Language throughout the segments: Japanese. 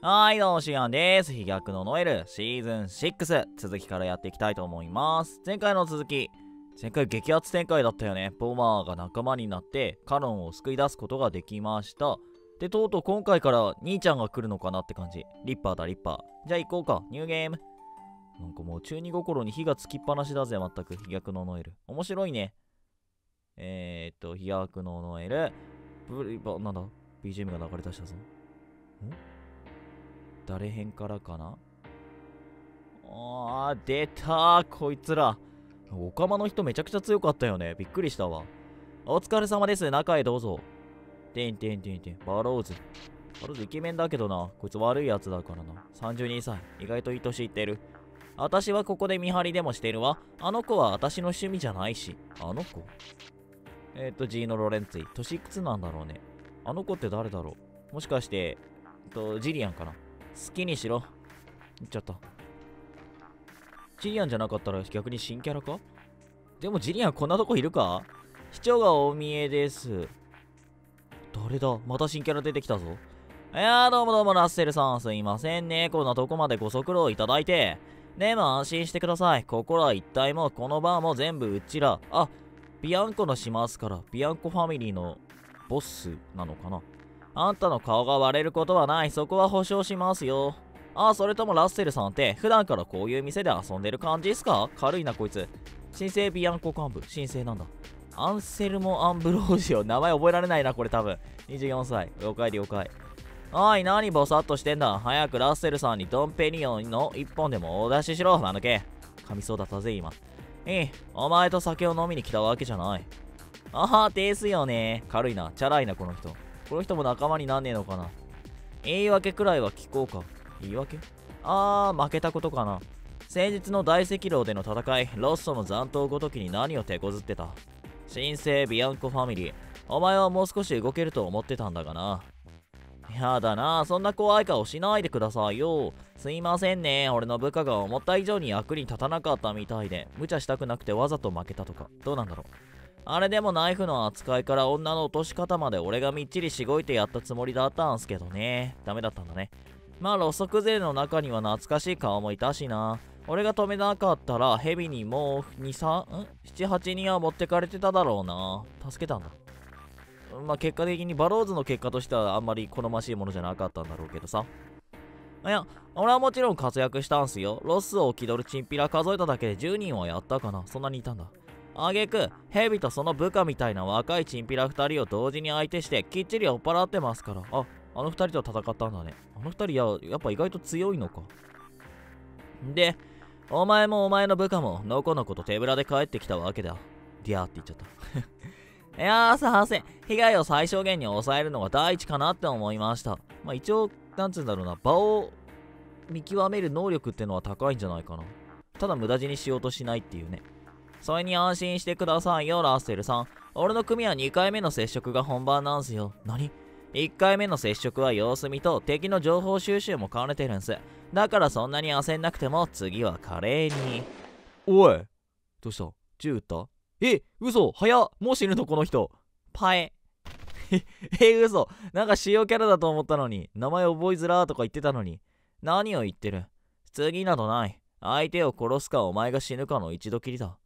はい、どうも、シアンです。飛躍のノエル、シーズン6、続きからやっていきたいと思います。前回の続き、前回激アツ展開だったよね。ボマーが仲間になって、カノンを救い出すことができました。で、とうとう今回から兄ちゃんが来るのかなって感じ。リッパーだ、リッパー。じゃあ行こうか、ニューゲーム。なんかもう中二心に火がつきっぱなしだぜ、まったく。飛躍のノエル。面白いね。飛躍のノエル。なんだ ?BGM が流れ出したぞ。誰編からかな。出たこいつら。オカマの人めちゃくちゃ強かったよね。びっくりしたわ。お疲れ様です。中へどうぞ。てん。バローズ。バローズイケメンだけどな。こいつ悪いやつだからな。32歳。意外といい年いってる。私はここで見張りでもしてるわ。あの子は私の趣味じゃないし。あの子ジーノ・ロレンツィ。年いくつなんだろうね。あの子って誰だろう。もしかして、ジリアンかな。好きにしろ。言っちゃった。ジリアンじゃなかったら逆に新キャラか。でもジリアンこんなとこいるか。市長が大見えです。誰だ、また新キャラ出てきたぞ。いやー、どうもラッセルさん、すいませんね。こんなとこまでご足労いただいて。でも安心してください。ここら一帯もこのバーも全部うちら。ビアンコのしますから。ビアンコファミリーのボスなのかな。あんたの顔が割れることはない。そこは保証しますよ。それともラッセルさんって普段からこういう店で遊んでる感じっすか。軽いなこいつ。新生ビアンコ幹部。新生なんだ。アンセルモ・アンブロージオ。名前覚えられないなこれ多分。24歳。了解。おい、何ボサッとしてんだ。早くラッセルさんにドンペニオンの1本でもお出ししろ。なんだっけ。噛みそうだったぜ今。お前と酒を飲みに来たわけじゃない。ですよね。軽いな。チャラいなこの人。この人も仲間になんねえのかな。言い訳くらいは聞こうか。言い訳。負けたことかな。先日の大赤狼での戦い、ロッソの残党ごときに何を手こずってた。新生ビアンコファミリー、お前はもう少し動けると思ってたんだがな。やだな、そんな怖い顔しないでくださいよ。すいませんね、俺の部下が思った以上に役に立たなかったみたいで、無茶したくなくてわざと負けたとか、どうなんだろう。あれでもナイフの扱いから女の落とし方まで俺がみっちりしごいてやったつもりだったんすけどね。ダメだったんだね。まあロソク勢の中には懐かしい顔もいたしな。俺が止めなかったらヘビにもう7、8人は持ってかれてただろうな。助けたんだ。まあ結果的にバローズの結果としてはあんまり好ましいものじゃなかったんだろうけどさ。いや、俺はもちろん活躍したんすよ。ロスを気取るチンピラ数えただけで10人はやったかな。そんなにいたんだ。あげく、ヘビとその部下みたいな若いチンピラ2人を同時に相手してきっちり酔っ払ってますから。あの2人と戦ったんだね。あの2人やっぱ意外と強いのか。で、お前もお前の部下ものこのこと手ぶらで帰ってきたわけだ。ディアーって言っちゃった。いやーさせ、被害を最小限に抑えるのが第一かなって思いました。まあ一応、なんつうんだろうな、場を見極める能力ってのは高いんじゃないかな。ただ無駄死にしようとしないっていうね。それに安心してくださいよ、ラッセルさん。俺の組は2回目の接触が本番なんすよ。何？ 1 回目の接触は様子見と敵の情報収集も兼ねてるんす。だからそんなに焦んなくても次は華麗に。おい、どうした？銃撃った？嘘早っ。もう死ぬのこの人。パエ。嘘。なんか主要キャラだと思ったのに。名前覚えづらーとか言ってたのに。何を言ってる？次などない。相手を殺すかお前が死ぬかの一度きりだ。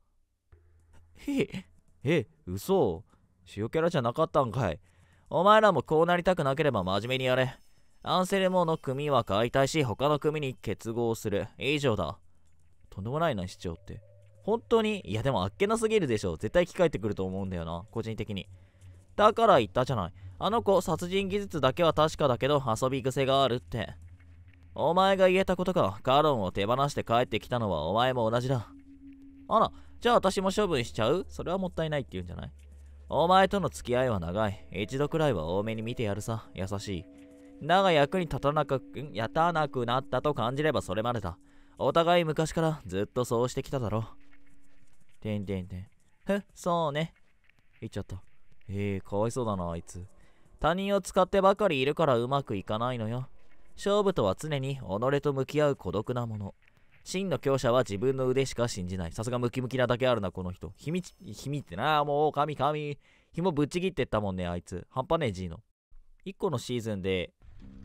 嘘。主要キャラじゃなかったんかい。お前らもこうなりたくなければ真面目にやれ。アンセルモの組は解体し他の組に結合する。以上だ。とんでもないな、市長って。本当に？いやでもあっけなすぎるでしょ。絶対生き返ってくると思うんだよな、個人的に。だから言ったじゃない。あの子殺人技術だけは確かだけど遊び癖があるって。お前が言えたことか。カロンを手放して帰ってきたのはお前も同じだ。じゃあ私も処分しちゃう？それはもったいないって言うんじゃない？お前との付き合いは長い。一度くらいは多めに見てやるさ。優しい。だが役に立たなくなったと感じればそれまでだ。お互い昔からずっとそうしてきただろ。そうね。言っちゃった。かわいそうだなあいつ。他人を使ってばかりいるからうまくいかないのよ。勝負とは常に己と向き合う孤独なもの。真の強者は自分の腕しか信じない。さすがムキムキなだけあるなこの人。秘密ってな。もう神紐ぶっちぎってったもんねあいつ。半端ねえ G の1個のシーズンで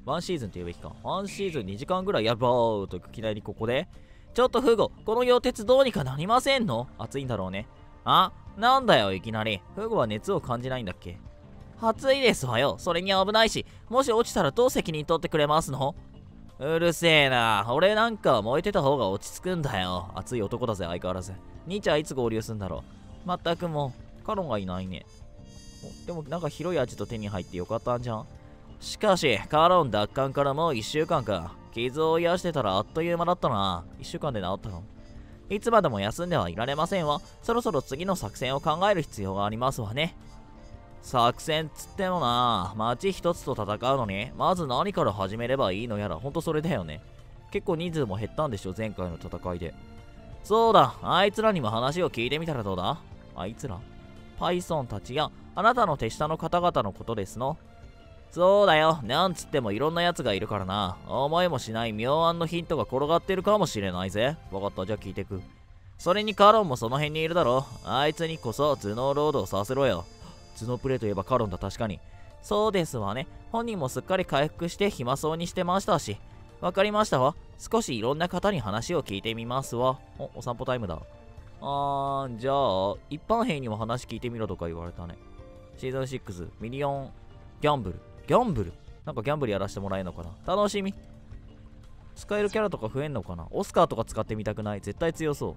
ワンシーズンって言うべきか。ワンシーズン2時間ぐらいやろうといきなりここで。ちょっとフゴ、この溶鉄どうにかなりませんの？暑いんだろうね。あ、なんだよいきなり。フゴは熱を感じないんだっけ？暑いですわよ。それに危ないし、もし落ちたらどう責任取ってくれますの？うるせえな。俺なんか燃えてた方が落ち着くんだよ。熱い男だぜ、相変わらず。兄ちゃんいつ合流すんだろう。まったくもう、カロンがいないね。でもなんか広い味と手に入ってよかったんじゃん。しかし、カロン奪還からもう1週間か。傷を癒してたらあっという間だったな。1週間で治ったの？いつまでも休んではいられませんわ。そろそろ次の作戦を考える必要がありますわね。作戦つってもな、町一つと戦うのに、まず何から始めればいいのやら、ほんとそれだよね。結構人数も減ったんでしょ、前回の戦いで。そうだ、あいつらにも話を聞いてみたらどうだ？あいつら？パイソンたちや、あなたの手下の方々のことですの。そうだよ、なんつってもいろんな奴がいるからな。思いもしない妙案のヒントが転がってるかもしれないぜ。わかった、じゃあ聞いてく。それにカロンもその辺にいるだろ。あいつにこそ頭脳ロードをさせろよ。頭脳プレイといえばカロンだ、確かに。そうですわね。本人もすっかり回復して暇そうにしてましたし。わかりましたわ。少しいろんな方に話を聞いてみますわ。お散歩タイムだ。じゃあ、一般兵にも話聞いてみろとか言われたね。シーズン6、ミリオンギャンブル。ギャンブル？なんかギャンブルやらせてもらえるのかな？楽しみ。使えるキャラとか増えんのかな？オスカーとか使ってみたくない？絶対強そう。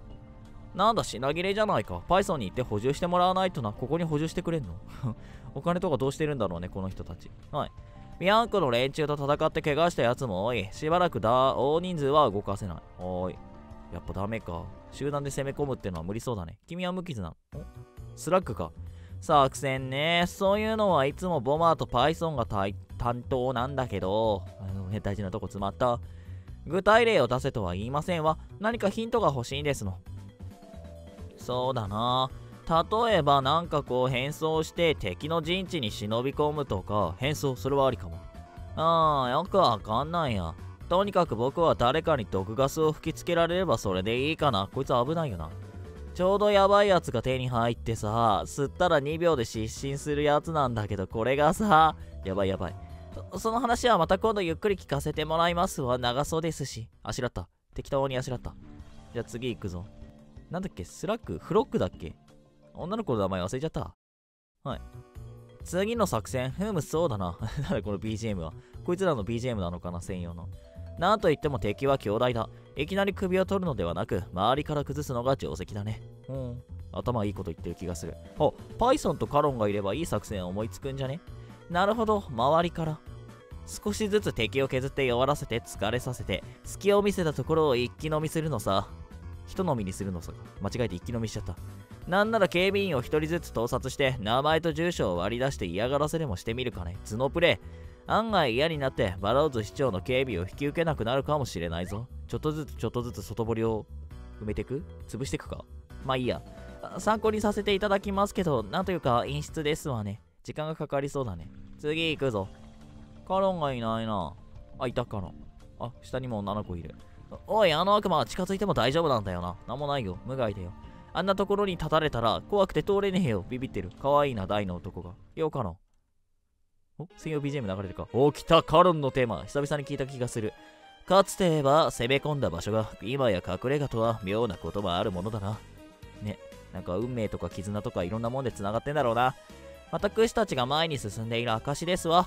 なんだ、品切れじゃないか。パイソンに行って補充してもらわないとな。ここに補充してくれんの？お金とかどうしてるんだろうね、この人たち。はい。ビアンコの連中と戦って怪我したやつも多い。しばらく大人数は動かせない。おーい。やっぱダメか。集団で攻め込むってのは無理そうだね。君は無傷な。スラッグか。作戦ね。そういうのはいつもボマーとパイソンが担当なんだけど、大事なとこ詰まった。具体例を出せとは言いませんわ。何かヒントが欲しいんですの。そうだな。例えばなんかこう変装して敵の陣地に忍び込むとか。変装、それはありかも。よくわかんないや。とにかく僕は誰かに毒ガスを吹きつけられればそれでいいかな。こいつ危ないよな。ちょうどやばいやつが手に入ってさ、吸ったら2秒で失神するやつなんだけど、これがさ、やばいやばい。その話はまた今度ゆっくり聞かせてもらいますわ。長そうですし。あしらった。適当にあしらった。じゃあ次行くぞ。なんだっけ、スラック？フロックだっけ？女の子の名前忘れちゃった。はい。次の作戦、そうだな。なんだこの BGM は。こいつらの BGM なのかな、専用の。なんといっても敵は強大だ。いきなり首を取るのではなく、周りから崩すのが定石だね。頭いいこと言ってる気がする。パイソンとカロンがいればいい作戦思いつくんじゃね？なるほど、周りから。少しずつ敵を削って弱らせて疲れさせて、隙を見せたところを一気飲みするのさ。一飲みにするのさ。間違えて一気飲みしちゃった。なんなら警備員を一人ずつ盗撮して、名前と住所を割り出して嫌がらせでもしてみるかね。頭脳プレイ。案外嫌になってバローズ市長の警備を引き受けなくなるかもしれないぞ。ちょっとずつ外堀を埋めてく？潰してくか？まあいいや。参考にさせていただきますけど、なんというか陰湿ですわね。時間がかかりそうだね。次行くぞ。カロンがいないな。いたカロン。下にも女の子いる。おい、あの悪魔は近づいても大丈夫なんだよな。なんもないよ。無害だよ。あんなところに立たれたら怖くて通れねえよ。ビビってる。かわいいな、大の男が。ようカロン。専用 BGM 流れるか。来た、カロンのテーマ。久々に聞いた気がする。かつて言えば攻め込んだ場所が今や隠れ家とは妙なこともあるものだな。ね。なんか運命とか絆とかいろんなもんで繋がってんだろうな。私たちが前に進んでいる証ですわ。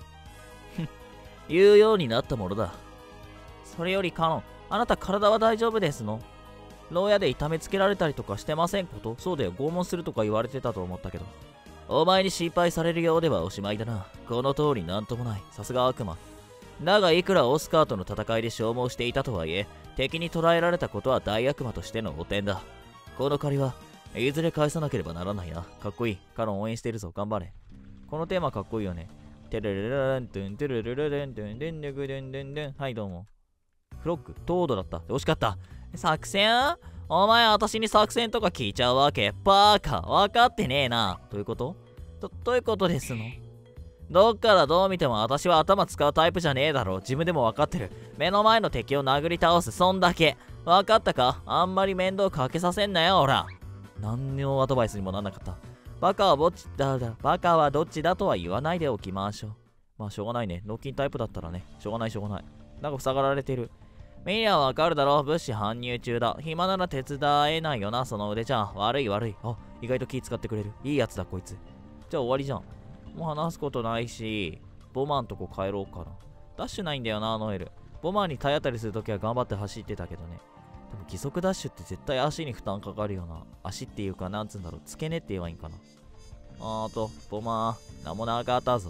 言うようになったものだ。それよりカロン、あなた体は大丈夫ですの？牢屋で痛めつけられたりとかしてませんこと？そうだよ、拷問するとか言われてたと思ったけど。お前に心配されるようではおしまいだな。この通りなんともない。さすが悪魔。だがいくらオスカーとの戦いで消耗していたとはいえ、敵に捕らえられたことは大悪魔としての汚点だ。この借りはいずれ返さなければならないな。かっこいい。カロン応援してるぞ。頑張れ。このテーマかっこいいよね。テレレレレントゥンテレレレレントゥンデンデグデンデンデン。はい、どうも。フロック、トードだった。惜しかった。作戦？お前私に作戦とか聞いちゃうわけ？バーカ。分かってねえな。どういうこと？どういうことですの？どっからどう見ても私は頭使うタイプじゃねえだろ。自分でも分かってる。目の前の敵を殴り倒す。そんだけ。分かったか？あんまり面倒かけさせんなよ、ほら。何のアドバイスにもなんなかった。バカはどっちだとは言わないでおきましょう。 まあしょうがないね。脳筋タイプだったらね。しょうがないしょうがない。なんか塞がられてる。メリアはわかるだろ。物資搬入中だ。暇なら手伝えないよな、その腕じゃ。悪い悪い。あ、意外と気使ってくれる。いいやつだこいつ。じゃあ終わりじゃん。もう話すことないし、ボマンとこ帰ろうかな。ダッシュないんだよな、ノエル。ボマンに体当たりするときは頑張って走ってたけどね。でも義足ダッシュって絶対足に負担かかるよな。足っていうか、なんつうんだろう。付け根って言えばいいんかな。ボマー、名もなかったぞ。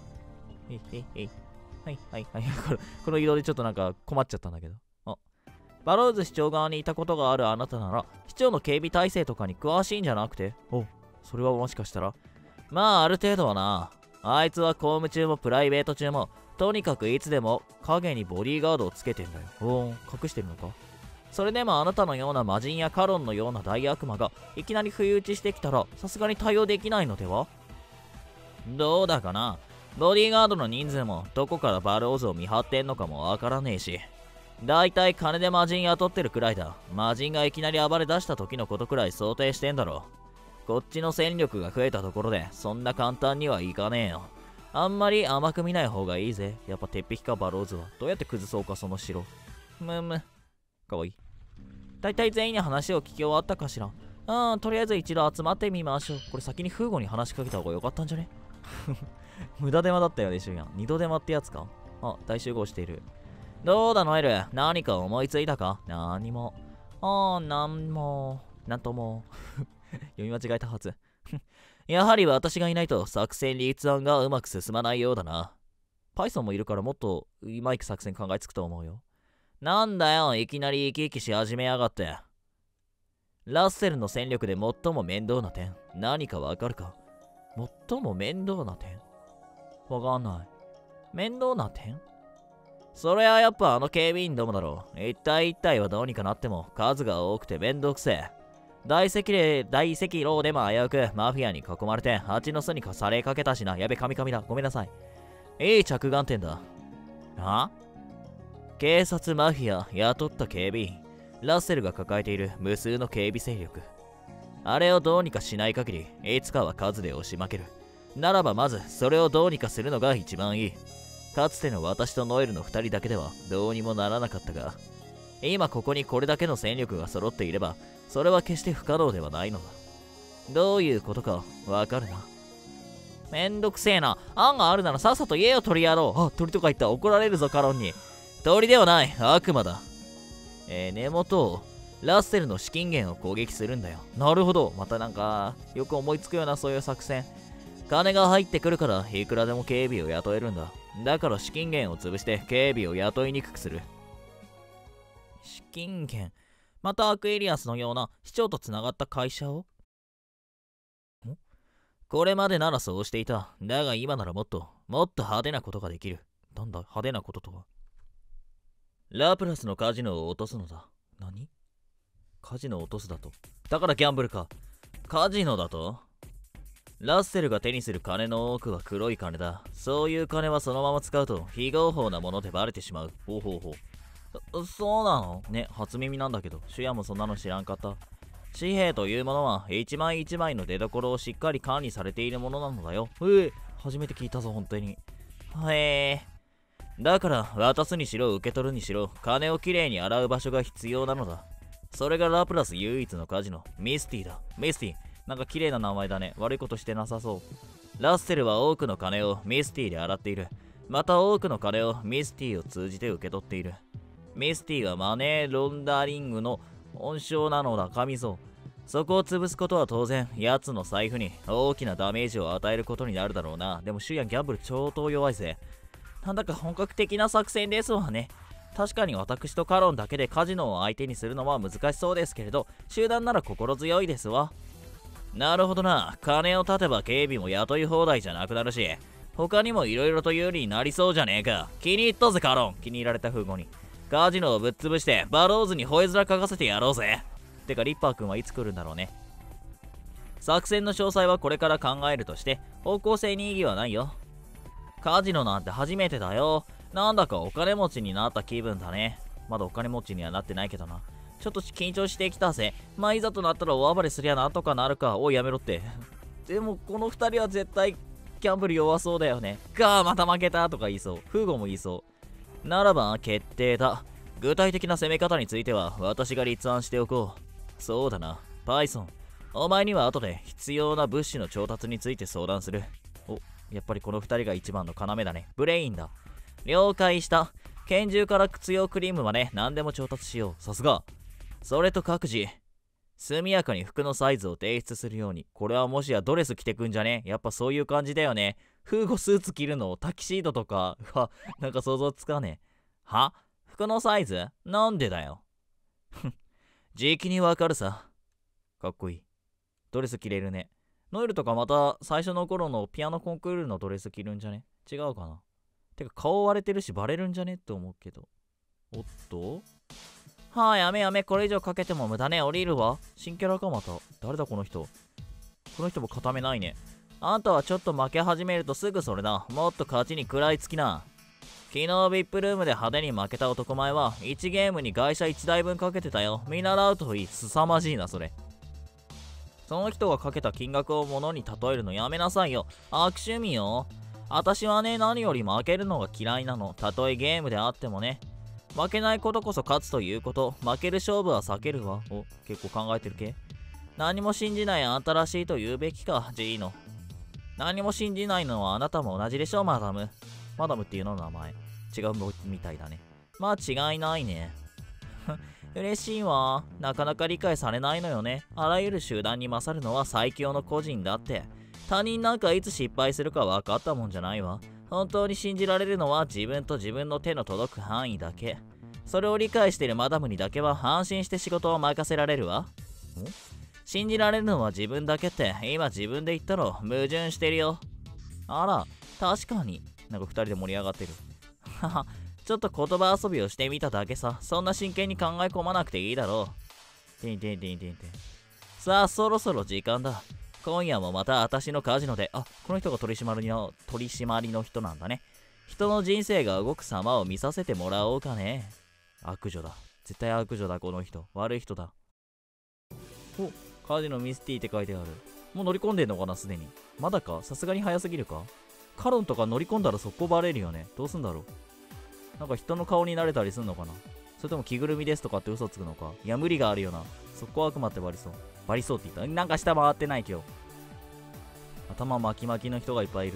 はいはいはい。この移動でちょっとなんか困っちゃったんだけど。バローズ市長側にいたことがあるあなたなら、市長の警備体制とかに詳しいんじゃなくて、それはもしかしたら。まあ、ある程度はな。あいつは公務中もプライベート中も、とにかくいつでも影にボディーガードをつけてんだよ。隠してるのか？それでもあなたのような魔人やカロンのような大悪魔がいきなり不意打ちしてきたら、さすがに対応できないのでは？どうだかな。ボディーガードの人数もどこからバローズを見張ってんのかもわからねえし。だいたい金で魔人雇ってるくらいだ。魔人がいきなり暴れ出した時のことくらい想定してんだろ。こっちの戦力が増えたところでそんな簡単にはいかねえよ。あんまり甘く見ない方がいいぜ。やっぱ鉄壁かバローズは。どうやって崩そうかその城。かわいい。だいたい全員に話を聞き終わったかしら。とりあえず一度集まってみましょう。これ先にフーゴに話しかけた方がよかったんじゃね？無駄手間だったよね、シュウヤン。二度手間ってやつか？大集合している。どうだノエル、何か思いついたか？何も。なんとも。読み間違えたはず。やはり私がいないと作戦立案がうまく進まないようだな。パイソンもいるからもっとうまい作戦考えつくと思うよ。なんだよ、いきなり生き生きし始めやがって。ラッセルの戦力で最も面倒な点、何かわかるか？最も面倒な点？わかんない。面倒な点？それはやっぱあの警備員どもだろう。一体一体はどうにかなっても数が多くてめんどくせえ。大赤狼でも危うくマフィアに囲まれて蜂の巣にされかけたしな。やべ、カミカミだ。ごめんなさい。いい着眼点だ。警察マフィア雇った警備員。ラッセルが抱えている無数の警備勢力。あれをどうにかしない限り、いつかは数で押し負ける。ならばまずそれをどうにかするのが一番いい。かつての私とノエルの2人だけではどうにもならなかったが、今ここにこれだけの戦力が揃っていれば、それは決して不可能ではないのだ。どういうことかわかるな。めんどくせえな。案があるならさっさと言えよ、鳥野郎。鳥とか言ったら怒られるぞ、カロンに。鳥ではない、悪魔だ。根元を、ラッセルの資金源を攻撃するんだよ。なるほど。またなんか、よく思いつくようなそういう作戦。金が入ってくるから、いくらでも警備を雇えるんだ。だから資金源を潰して警備を雇いにくくする。資金源。またアクエリアスのような市長とつながった会社を？これまでならそうしていた。だが今ならもっと派手なことができる。なんだ派手なこととは。ラプラスのカジノを落とすのだ。何？カジノを落とすだと。だからギャンブルか。カジノだと？ラッセルが手にする金の多くは黒い金だ。そういう金はそのまま使うと非合法なものでバレてしまう。そうなのね、初耳なんだけど、シュヤもそんなの知らんかった。紙幣というものは一枚一枚の出所をしっかり管理されているものなのだよ。初めて聞いたぞ、本当に。だから渡すにしろ受け取るにしろ金をきれいに洗う場所が必要なのだ。それがラプラス唯一のカジノ、ミスティだ。ミスティ、なんか綺麗な名前だね。悪いことしてなさそう。ラッセルは多くの金をミスティで洗っている。また多くの金をミスティを通じて受け取っている。ミスティはマネーロンダリングの温床なのだ、神ぞ。そこを潰すことは当然、奴の財布に大きなダメージを与えることになるだろうな。でもシュヤンギャンブル超等弱いぜ。なんだか本格的な作戦ですわね。確かに私とカロンだけでカジノを相手にするのは難しそうですけれど、集団なら心強いですわ。なるほどな。金を立てば警備も雇い放題じゃなくなるし、他にも色々と有利になりそうじゃねえか。気に入ったぜカロン。気に入られた風語に。カジノをぶっ潰してバローズに吠え面かかせてやろうぜ。てかリッパー君はいつ来るんだろうね。作戦の詳細はこれから考えるとして、方向性に意義はないよ。カジノなんて初めてだよ。なんだかお金持ちになった気分だね。まだお金持ちにはなってないけどな。ちょっと緊張してきたぜ。まあいざとなったら大暴れすりゃなんとかなるか。おいやめろって。でもこの二人は絶対ギャンブル弱そうだよね。また負けたとか言いそう。フーゴも言いそう。ならば決定だ。具体的な攻め方については私が立案しておこう。そうだな、パイソン。お前には後で必要な物資の調達について相談する。お、やっぱりこの2人が一番の要だね。ブレインだ。了解した。拳銃から靴用クリームまで何でも調達しよう。さすが。それと各自、速やかに服のサイズを提出するように。これはもしやドレス着てくんじゃね？やっぱそういう感じだよね。フーゴスーツ着るのタキシードとかなんか想像つかねえ。は？服のサイズ？なんでだよ。時期にわかるさ。かっこいい。ドレス着れるね。ノエルとかまた最初の頃のピアノコンクールのドレス着るんじゃね？違うかな。てか顔割れてるしバレるんじゃねって思うけど。おっと、やめやめ、これ以上かけても無駄ね。降りるわ。新キャラかまた。誰だこの人。この人も固めないね。あんたはちょっと負け始めるとすぐそれだ。もっと勝ちに食らいつきな。昨日 VIP ルームで派手に負けた男前は1ゲームに外車1台分かけてたよ。見習うといい。凄まじいなそれ。その人がかけた金額を物に例えるのやめなさいよ。悪趣味よ。私はね、何より負けるのが嫌いなの。たとえゲームであってもね。負けないことこそ勝つということ。負ける勝負は避けるわ。お、結構考えてる系。何も信じないあんたらしいと言うべきか、G の。何も信じないのはあなたも同じでしょ、マダム。マダムっていうの名前。違うみたいだね。まあ違いないね。嬉しいわ。なかなか理解されないのよね。あらゆる集団に勝るのは最強の個人だって。他人なんかいつ失敗するか分かったもんじゃないわ。本当に信じられるのは自分と自分の手の届く範囲だけ。それを理解しているマダムにだけは安心して仕事を任せられるわ。信じられるのは自分だけって今自分で言ったろ。矛盾してるよ。あら、確かに。なんか2人で盛り上がってる。はは、ちょっと言葉遊びをしてみただけさ。そんな真剣に考え込まなくていいだろう。てんてんてんてんてん。さあ、そろそろ時間だ。今夜もまた私のカジノで、この人が取締りの人なんだね。人の人生が動く様を見させてもらおうかね。悪女だ。絶対悪女だ、この人。悪い人だ。お、カジノミスティって書いてある。もう乗り込んでんのかな、すでに。まだか？さすがに早すぎるか？カロンとか乗り込んだら速攻バレるよね。どうすんだろう。なんか人の顔になれたりすんのかな。それとも着ぐるみですとかって嘘つくのか。いや、無理があるよな。速攻悪魔ってバリそう。バリそうって言った。なんか下回ってない今日。頭巻き巻きの人がいっぱいいる。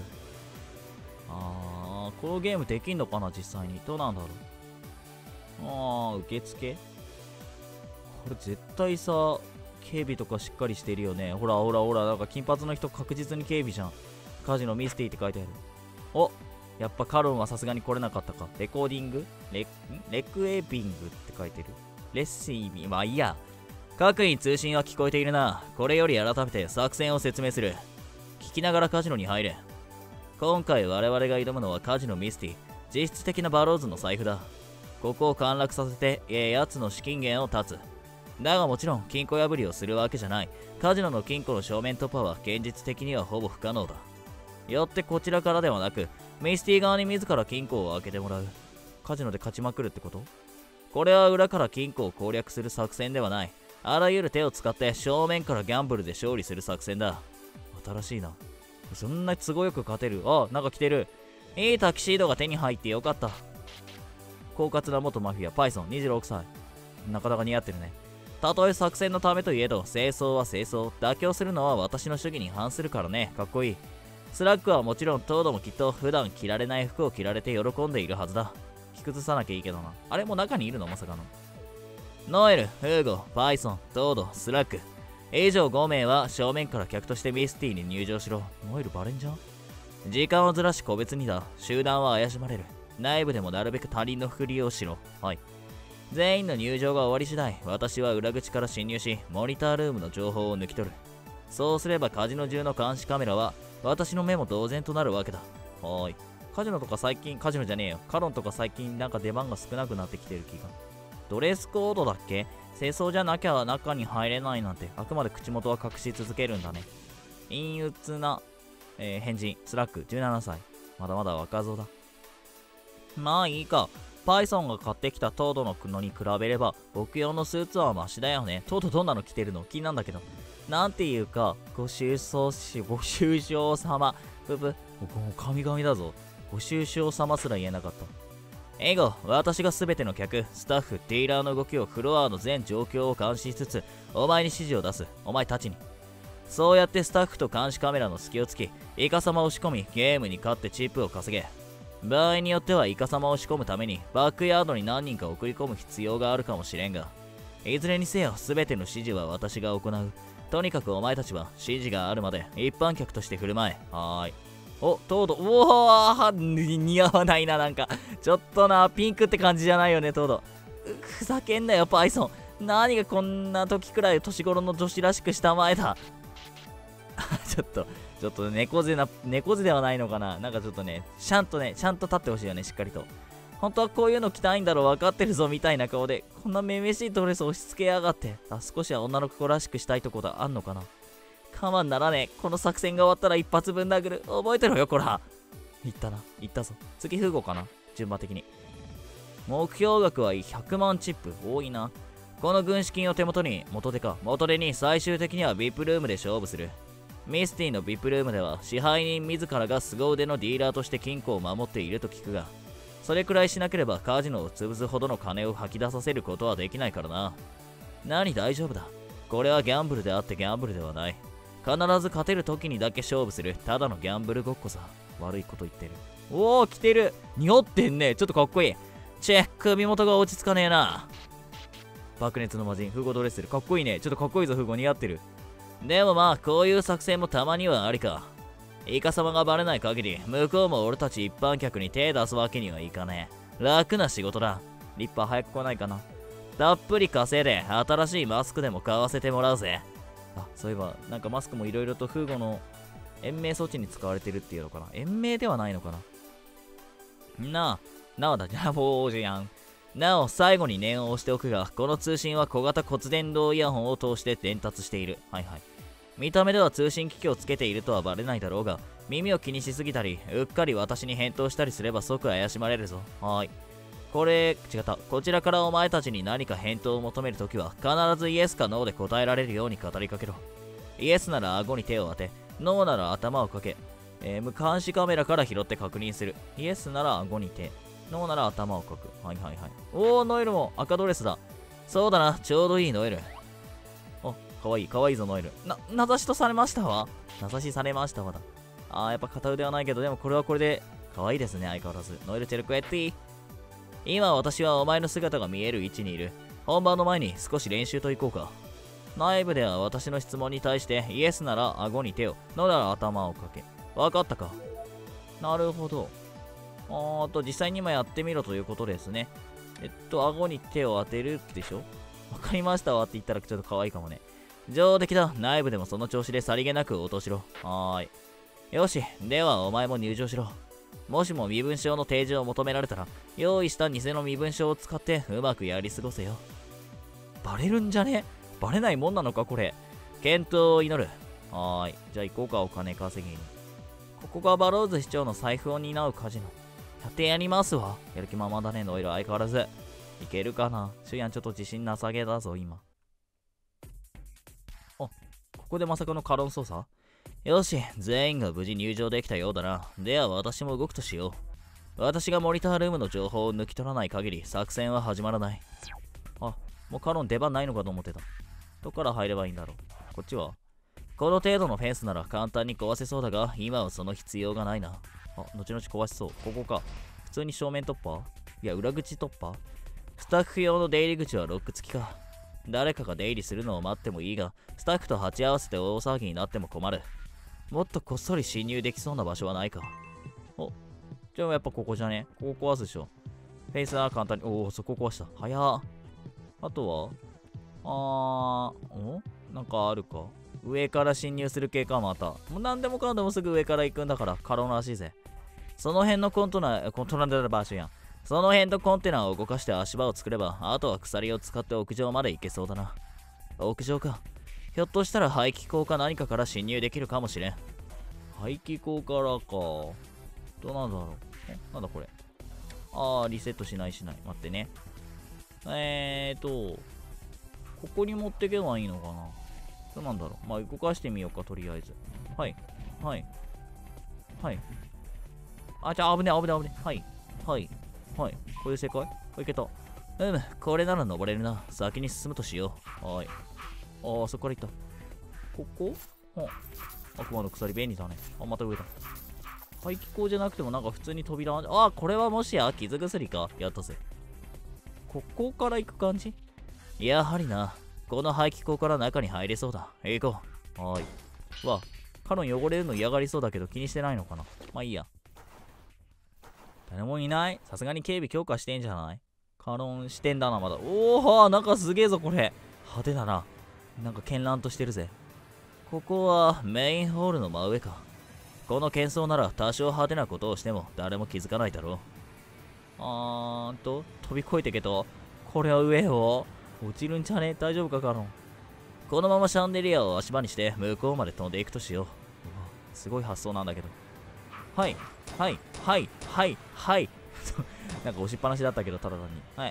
このゲームできんのかな実際に。どうなんだろう。受付これ絶対さ、警備とかしっかりしてるよね。ほらほらほら、なんか金髪の人確実に警備じゃん。カジノミスティって書いてある。お、やっぱカロンはさすがに来れなかったか。レコーディングレクエビングって書いてる。レッシーミ、まあいいや。各位通信は聞こえているな。これより改めて作戦を説明する。聞きながらカジノに入れ。今回我々が挑むのはカジノミスティ。実質的なバローズの財布だ。ここを陥落させて、奴の資金源を断つ。だがもちろん金庫破りをするわけじゃない。カジノの金庫の正面突破は現実的にはほぼ不可能だ。よってこちらからではなく、ミスティ側に自ら金庫を開けてもらう。カジノで勝ちまくるってこと？これは裏から金庫を攻略する作戦ではない。あらゆる手を使って正面からギャンブルで勝利する作戦だ。新しいな。そんな都合よく勝てる。なんか来てる。いいタキシードが手に入ってよかった。狡猾な元マフィア、パイソン、26歳。なかなか似合ってるね。たとえ作戦のためといえど、清掃は清掃。妥協するのは私の主義に反するからね。かっこいい。スラックはもちろん、トードもきっと普段着られない服を着られて喜んでいるはずだ。着崩さなきゃいいけどな。あれも中にいるのまさかの。ノエル、フーゴ、パイソン、トード、スラック。以上5名は正面から客としてミスティに入場しろ。ノエルバレんじゃん。時間をずらし個別にだ。集団は怪しまれる。内部でもなるべく他人のふりをしろ。はい。全員の入場が終わり次第、私は裏口から侵入し、モニタールームの情報を抜き取る。そうすればカジノ中の監視カメラは、私の目も同然となるわけだ。はーい。カジノとか最近、カジノじゃねえよ。カロンとか最近なんか出番が少なくなってきてる気が。ドレスコードだっけ？清掃じゃなきゃ中に入れないなんて、あくまで口元は隠し続けるんだね。陰鬱な、変人、スラック、17歳。まだまだ若造だ。まあいいか。パイソンが買ってきたトードののに比べれば、僕用のスーツはマシだよね。トードどんなの着てるの？気になんだけど。なんていうか、ご愁傷様。 僕もう神々だぞ。ご収集様すら言えなかった。エゴ、私が全ての客、スタッフ、ディーラーの動きをフロアの全状況を監視しつつ、お前に指示を出す。お前たちに。そうやってスタッフと監視カメラの隙をつき、イカサマを仕込み、ゲームに勝ってチップを稼げ。場合によってはイカサマを仕込むために、バックヤードに何人か送り込む必要があるかもしれんが、いずれにせよ全ての指示は私が行う。とにかくお前たちは指示があるまで一般客として振る舞え。はーい。お、トード。おお、似合わないな、なんか。ちょっとな、ピンクって感じじゃないよね、トード。ふざけんなよ、パイソン。何がこんな時くらい年頃の女子らしくしたまえだ。ちょっと猫背ではないのかな。なんかちょっとね、ちゃんと立ってほしいよね、しっかりと。本当はこういうの着たいんだろう、分かってるぞ、みたいな顔で、こんなめめしいドレス押し付けやがって。少しは女の子らしくしたいところあんのかな。我慢ならねえ。この作戦が終わったら一発分殴る。覚えてろよ、こら。言ったぞ。次、フーゴかな。順番的に。目標額は100万チップ。多いな。この軍資金を手元に、元手に最終的には VIP ルームで勝負する。ミスティの VIP ルームでは支配人自らが凄腕のディーラーとして金庫を守っていると聞くが、それくらいしなければカジノを潰すほどの金を吐き出させることはできないからな。大丈夫だ。これはギャンブルであってギャンブルではない。必ず勝てる時にだけ勝負するただのギャンブルごっこさ。悪いこと言ってる。おお、来てる。匂ってんね。ちょっとかっこいい。首元が落ち着かねえな。爆熱の魔人、フーゴドレッセル。かっこいいね。ちょっとかっこいいぞ、フーゴ似合ってる。でもまあ、こういう作戦もたまにはありか。イカ様がバレない限り、向こうも俺たち一般客に手出すわけにはいかねえ。楽な仕事だ。リッパー早く来ないかな。たっぷり稼いで、新しいマスクでも買わせてもらうぜ。そういえば、なんかマスクもいろいろとフーゴの延命措置に使われてるっていうのかな。延命ではないのかな。なおだ、じゃあもうじゃん。なお、最後に念を押しておくが、この通信は小型骨伝導イヤホンを通して伝達している。はいはい。見た目では通信機器をつけているとはバレないだろうが、耳を気にしすぎたり、うっかり私に返答したりすれば即怪しまれるぞ。はーい。違った。こちらからお前たちに何か返答を求めるときは、必ずイエスかノーで答えられるように語りかけろ。イエスなら顎に手を当て、ノーなら頭をかけ、監視カメラから拾って確認する。イエスなら顎に手、ノーなら頭をかく。はいはいはい。おー、ノエルも赤ドレスだ。そうだな、ちょうどいいノエル。かわいいぞノエル。名指しとされましたわ。名指しされましたわだ。やっぱ片腕はないけど、でもこれはこれでかわいいですね、相変わらず。ノエルチェルクエッティ。今私はお前の姿が見える位置にいる。本番の前に少し練習といこうか。内部では私の質問に対してイエスなら顎に手を、ノーなら頭をかけ。わかったか。なるほど。実際に今やってみろということですね。顎に手を当てるでしょ。わかりましたわって言ったらちょっと可愛いかもね。上出来だ。内部でもその調子でさりげなく応答しろ。はーい。よし。ではお前も入場しろ。もしも身分証の提示を求められたら、用意した偽の身分証を使ってうまくやり過ごせよ。バレるんじゃね？バレないもんなのかこれ。検討を祈る。はーい。じゃあ行こうか、お金稼ぎに。ここがバローズ市長の財布を担うカジノ。やってやりますわ。やる気ままだね、ノイル相変わらず。いけるかな。シュヤンちょっと自信なさげだぞ、今。ここでまさかのカロン操作？よし、全員が無事入場できたようだな。では私も動くとしよう。私がモニタールームの情報を抜き取らない限り作戦は始まらない。もうカロン出番ないのかと思ってた。どこから入ればいいんだろう。こっちはこの程度のフェンスなら簡単に壊せそうだが、今はその必要がないな。後々壊しそう。ここか。普通に正面突破？いや、裏口突破？スタッフ用の出入り口はロック付きか。誰かが出入りするのを待ってもいいが、スタッフと鉢合わせて大騒ぎになっても困る。もっとこっそり侵入できそうな場所はないか。じゃあやっぱここじゃね？ここ壊すでしょ。フェイスは簡単に。そこ壊した。早っ。あとはなんかあるか。上から侵入する系か、また。もう何でもかんでもすぐ上から行くんだから、カロンらしいぜ。その辺のコントナでる場所やん。その辺のコンテナを動かして足場を作れば、あとは鎖を使って屋上まで行けそうだな。屋上か。ひょっとしたら排気口か何かから侵入できるかもしれん。排気口からか。どうなんだろう。なんだこれ。リセットしない。待ってね。ここに持ってけばいいのかな。どうなんだろう。動かしてみようか、とりあえず。はい。 はい。あ、危ねえ、危ねえ、危ねえ。はい。はい。はい。これで正解？いけた。これなら登れるな。先に進むとしよう。はい。ああ、そこから行った。ここ？悪魔の鎖、便利だね。あ、また上だ。排気口じゃなくてもなんか普通に扉。あ、これはもしや傷薬か。やったぜ。ここから行く感じ？やはりな。この排気口から中に入れそうだ。行こう。はーい。わ、カロン汚れるの嫌がりそうだけど気にしてないのかな。まあいいや。誰もいない？さすがに警備強化してんじゃない？カロン視点だな、まだ。おお、なんかすげえぞ、これ。派手だな。なんか絢爛としてるぜ。ここはメインホールの真上か。この喧騒なら多少派手なことをしても誰も気づかないだろう。飛び越えてけと。これは上よ。落ちるんじゃね？大丈夫か、カロン。このままシャンデリアを足場にして向こうまで飛んでいくとしよう。すごい発想なんだけど。はい、はい、はい、はい、はい。なんか押しっぱなしだったけど、ただ単に。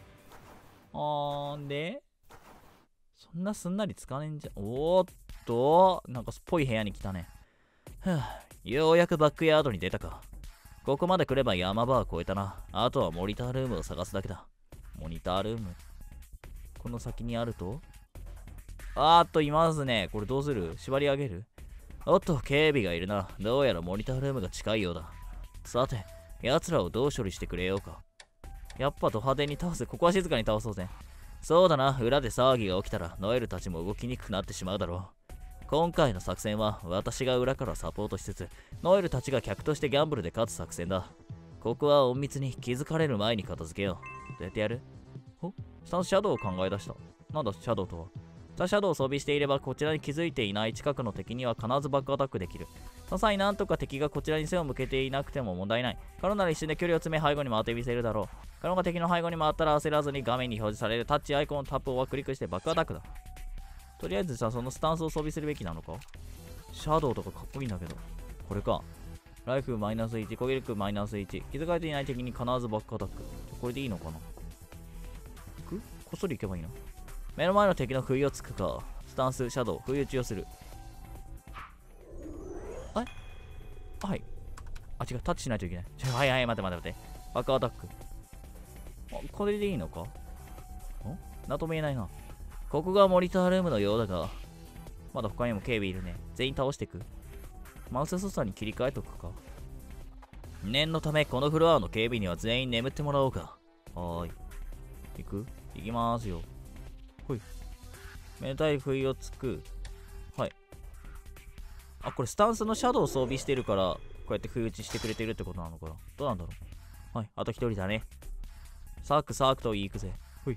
はい。で、そんなすんなりつかねんじゃ。おーっと、なんかすっぽい部屋に来たね。ようやくバックヤードに出たか。ここまで来れば山場は越えたな。あとはモニタールームを探すだけだ。モニタールーム？この先にあると？いますね。これどうする？縛り上げる？おっと、警備がいるな。どうやらモニタールームが近いようだ。さて、奴らをどう処理してくれようか。やっぱド派手に倒す。ここは静かに倒そうぜ。そうだな、裏で騒ぎが起きたらノエルたちも動きにくくなってしまうだろう。今回の作戦は私が裏からサポートしつつ、ノエルたちが客としてギャンブルで勝つ作戦だ。ここは隠密に気づかれる前に片付けよう。どうやってやる？スタンスシャドウを考え出した。なんだシャドウとは。シャドウを装備していればこちらに気づいていない近くの敵には必ずバックアタックできる。その際なんとか敵がこちらに背を向けていなくても問題ない。カロンなら一瞬で距離を詰め背後に回ってみせるだろう。カロンが敵の背後に回ったら焦らずに画面に表示されるタッチアイコンタップをクリックしてバックアタックだ。とりあえずさ、そのスタンスを装備するべきなのか？シャドウとかかっこいいんだけど。これか。ライフマイナス1、攻撃力マイナス1。気づかれていない敵に必ずバックアタック。これでいいのかな？こっそり行けばいいな。目の前の敵の不意をつくか。スタンス、シャドウ、不意打ちをする。はい。違う、タッチしないといけない。はい、待て。バックアタック。これでいいのか？なんとも言えないな。ここがモニタールームのようだが、まだ他にも警備いるね。全員倒していく。マウス操作に切り替えとくか。念のため、このフロアの警備には全員眠ってもらおうか。行きまーすよ。めでたい不意をつく。はい。これスタンスのシャドウを装備してるから、こうやって不意打ちしてくれてるってことなのかな。どうなんだろう。はい、あと一人だね。サークと行くぜ。はい。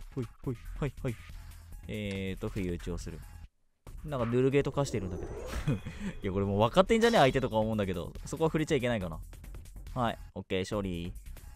不意打ちをする。なんかヌルゲーと化してるんだけど。いや、これもう分かってんじゃねえ相手とか思うんだけど、そこは触れちゃいけないかな。はい、オッケー、勝利。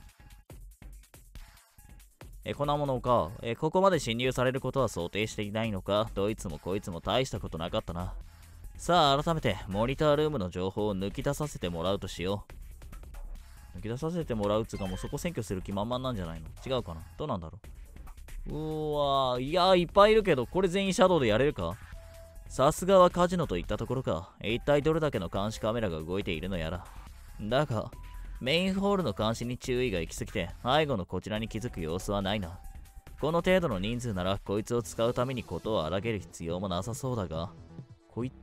こんなものか。ここまで侵入されることは想定していないのか。どいつもこいつも大したことなかったな。さあ、改めて、モニタールームの情報を抜き出させてもらうとしよう。抜き出させてもらうつかもうそこ占拠する気満々なんじゃないの？違うかな？どうなんだろう？いやー、いっぱいいるけど、これ全員シャドウでやれるか？さすがはカジノといったところか。一体どれだけの監視カメラが動いているのやら。だが、メインホールの監視に注意が行き過ぎて、背後のこちらに気づく様子はないな。この程度の人数なら、こいつを使うためにことを荒げる必要もなさそうだが、こい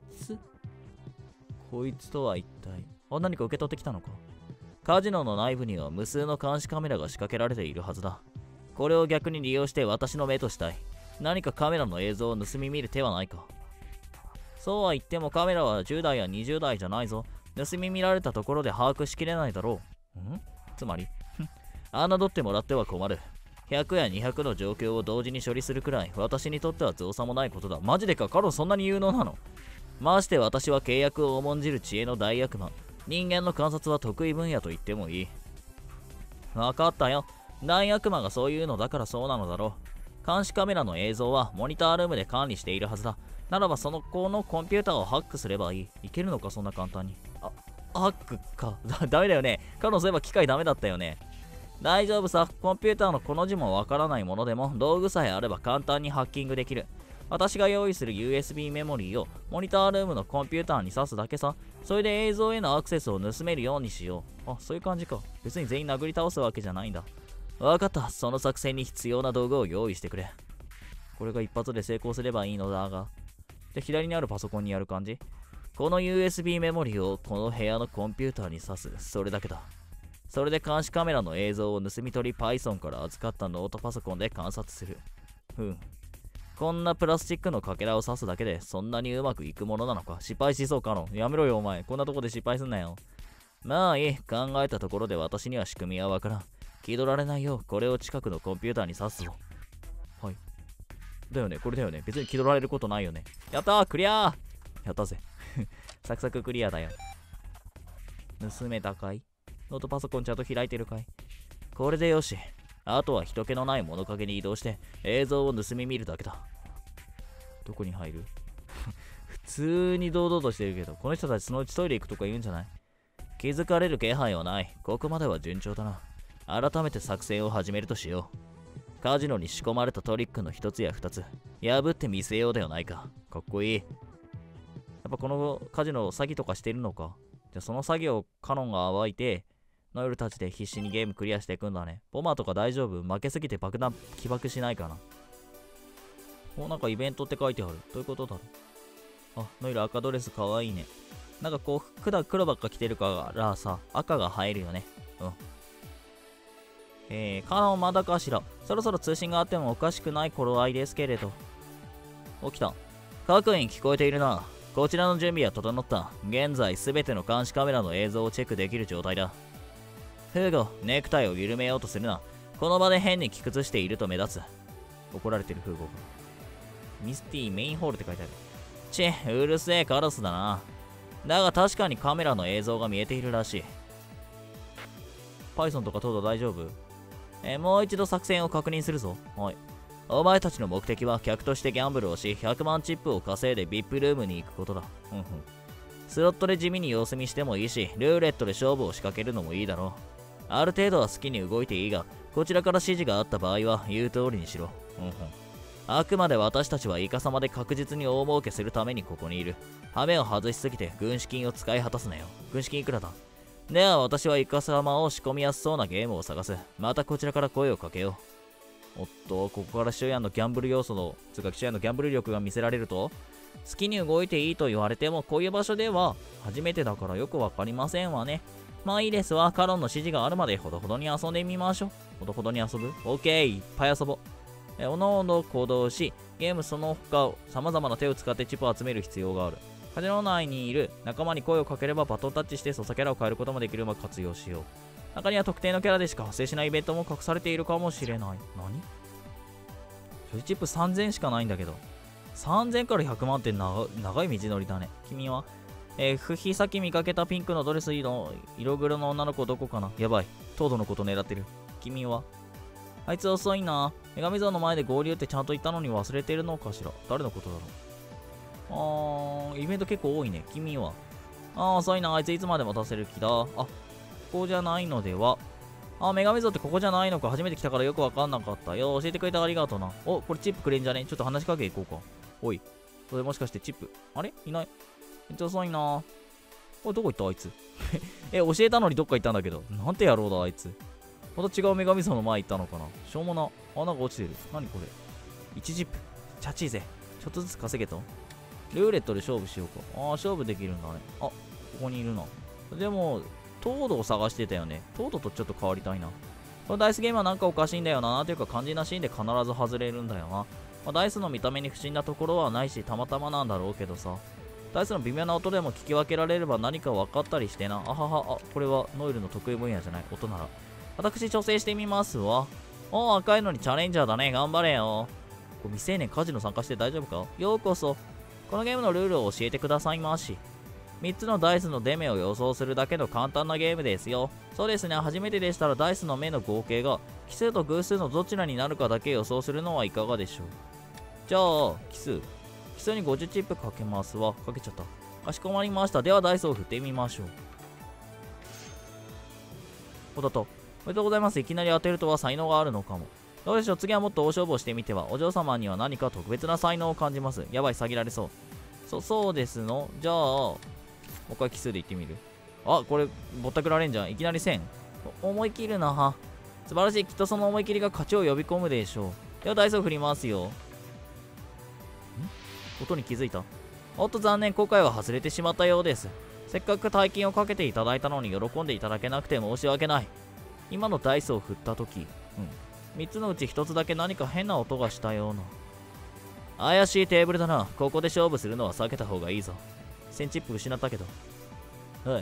つとは一体、何か受け取ってきたのか？カジノの内部には無数の監視カメラが仕掛けられているはずだ。これを逆に利用して私の目としたい。何かカメラの映像を盗み見る手はないか？そうは言ってもカメラは10代や20代じゃないぞ。盗み見られたところで把握しきれないだろう。つまり侮ってもらっては困る。100や200の状況を同時に処理するくらい私にとっては造作もないことだ。マジでか？カロンそんなに有能なの？まして私は契約を重んじる知恵の大悪魔。人間の観察は得意分野と言ってもいい。わかったよ。大悪魔がそういうのだからそうなのだろう。監視カメラの映像はモニタールームで管理しているはずだ。ならばその子のコンピューターをハックすればいい。いけるのかそんな簡単に。ハックか。ダメだよね。カロンそういえば機械ダメだったよね。大丈夫さ。コンピューターのこの字もわからないものでも道具さえあれば簡単にハッキングできる。 私が用意する USB メモリーをモニタールームのコンピューターに挿すだけさ。それで映像へのアクセスを盗めるようにしよう。あ、そういう感じか。別に全員殴り倒すわけじゃないんだ。わかった。その作戦に必要な道具を用意してくれ。これが一発で成功すればいいのだが。で、左にあるパソコンにやる感じ。この USB メモリーをこの部屋のコンピューターに挿す。それだけだ。それで監視カメラの映像を盗み取り Python から預かったノートパソコンで観察する。こんなプラスチックのかけらを刺すだけでそんなにうまくいくものなのか。失敗しそうかの。やめろよお前。こんなとこで失敗すんなよ。まあいい。考えたところで私には仕組みはわからん。気取られないようこれを近くのコンピューターに刺すぞ。はい。だよね。これだよね。別に気取られることないよね。やったークリアーやったぜ。サクサククリアだよ。盗めたかい？ノートパソコンちゃんと開いてるかい？これでよし。あとは人気のない物陰に移動して映像を盗み見るだけだ。どこに入る？普通に堂々としてるけど、この人たちそのうちトイレ行くとか言うんじゃない？気づかれる気配はない。ここまでは順調だな。改めて作戦を始めるとしよう。カジノに仕込まれたトリックの一つや二つ、破ってみせようではないか。かっこいい。やっぱこのカジノ詐欺とかしてるのか。じゃあその詐欺をカノンが暴いて、ノイルたちで必死にゲームクリアしていくんだね。ボマーとか大丈夫？負けすぎて爆弾起爆しないかな。お、なんかイベントって書いてある。どういうことだろう。あ、ノイル赤ドレスかわいいね。なんかこう、普段黒ばっか着てるからさ、赤が映えるよね。カノンまだかしら。そろそろ通信があってもおかしくない頃合いですけれど。起きた。各員聞こえているな。こちらの準備は整った。現在すべての監視カメラの映像をチェックできる状態だ。フーゴ、ネクタイを緩めようとするな。この場で変に着崩していると目立つ。怒られてるフーゴが。ミスティメインホールって書いてある。チェ、うるせえカラスだな。だが確かにカメラの映像が見えているらしい。Python とかトド大丈夫？もう一度作戦を確認するぞ。はい。お前たちの目的は客としてギャンブルをし、100万チップを稼いで VIP ルームに行くことだ。スロットで地味に様子見してもいいし、ルーレットで勝負を仕掛けるのもいいだろう。ある程度は好きに動いていいが、こちらから指示があった場合は言う通りにしろ。あくまで私たちはイカサマで確実に大儲けするためにここにいる。ハメを外しすぎて軍資金を使い果たすなよ。軍資金いくらだ？では私はイカサマを仕込みやすそうなゲームを探す。またこちらから声をかけよう。おっと、ここからシュヤンのギャンブル要素の、つかシュヤンのギャンブル力が見せられると、好きに動いていいと言われても、こういう場所では初めてだからよくわかりませんわね。まあいいですわ。カロンの指示があるまでほどほどに遊んでみましょう。ほどほどに遊ぶ？オッケー、いっぱい遊ぼう。おのおの行動し、ゲームその他様々な手を使ってチップを集める必要がある。カジノ内にいる仲間に声をかければバトンタッチして操作キャラを変えることもできるのを活用しよう。中には特定のキャラでしか発生しないイベントも隠されているかもしれない。何？所持チップ3000しかないんだけど。3000から100万って長い道のりだね。君は不比さっき見かけたピンクのドレス色黒の女の子どこかな？やばい。トードのこと狙ってる。君は？あいつ遅いな。女神像の前で合流ってちゃんと言ったのに忘れてるのかしら。誰のことだろう。イベント結構多いね。君は？遅いな。あいついつまで待たせる気だ。ここじゃないのでは。女神像ってここじゃないのか。初めて来たからよくわかんなかったよ。教えてくれてありがとうな。お、これチップくれんじゃね？ちょっと話しかけ行こうか。おい。それもしかしてチップ。あれいない。めっちゃ遅いな。どこ行ったあいつ。教えたのにどっか行ったんだけど。なんて野郎だあいつ。また違う女神像の前行ったのかな。しょうもな。なんか落ちてる。何これ。1チップ。チャチーぜ。ちょっとずつ稼げと。ルーレットで勝負しようか。勝負できるんだね。ここにいるな。でも、トードを探してたよね。トードとちょっと変わりたいな。このダイスゲームはなんかおかしいんだよな。というか肝心なシーンで必ず外れるんだよな。ダイスの見た目に不審なところはないし、たまたまなんだろうけどさ。ダイスの微妙な音でも聞き分けられれば何か分かったりしてな。これはノイルの得意分野じゃない。音なら。私、調整してみますわ。赤いのにチャレンジャーだね。頑張れよ。未成年カジノ参加して大丈夫か？ようこそ。このゲームのルールを教えてくださいまし。3つのダイスの出目を予想するだけの簡単なゲームですよ。そうですね、初めてでしたらダイスの目の合計が奇数と偶数のどちらになるかだけ予想するのはいかがでしょう。じゃあ、奇数に50チップかけますわ。かけちゃった。かしこまりました。ではダイスを振ってみましょう。おめでとうございます。いきなり当てるとは才能があるのかも。 どうでしょう、次はもっと大勝負をしてみては。お嬢様には何か特別な才能を感じます。やばい、下げられそう。そうですの。じゃあ、もう一回奇数でいってみる。あ、これ、ぼったくられんじゃん。いきなり1000。思い切るな。素晴らしい。きっとその思い切りが勝ちを呼び込むでしょう。では、ダイスを振りますよ。音に気づいた。おっと残念、今回は外れてしまったようです。せっかく大金をかけていただいたのに喜んでいただけなくて申し訳ない。今のダイスを振ったとき、3つのうち1つだけ何か変な音がしたような。怪しいテーブルだな。ここで勝負するのは避けた方がいいぞ。1000チップ失ったけど。はい。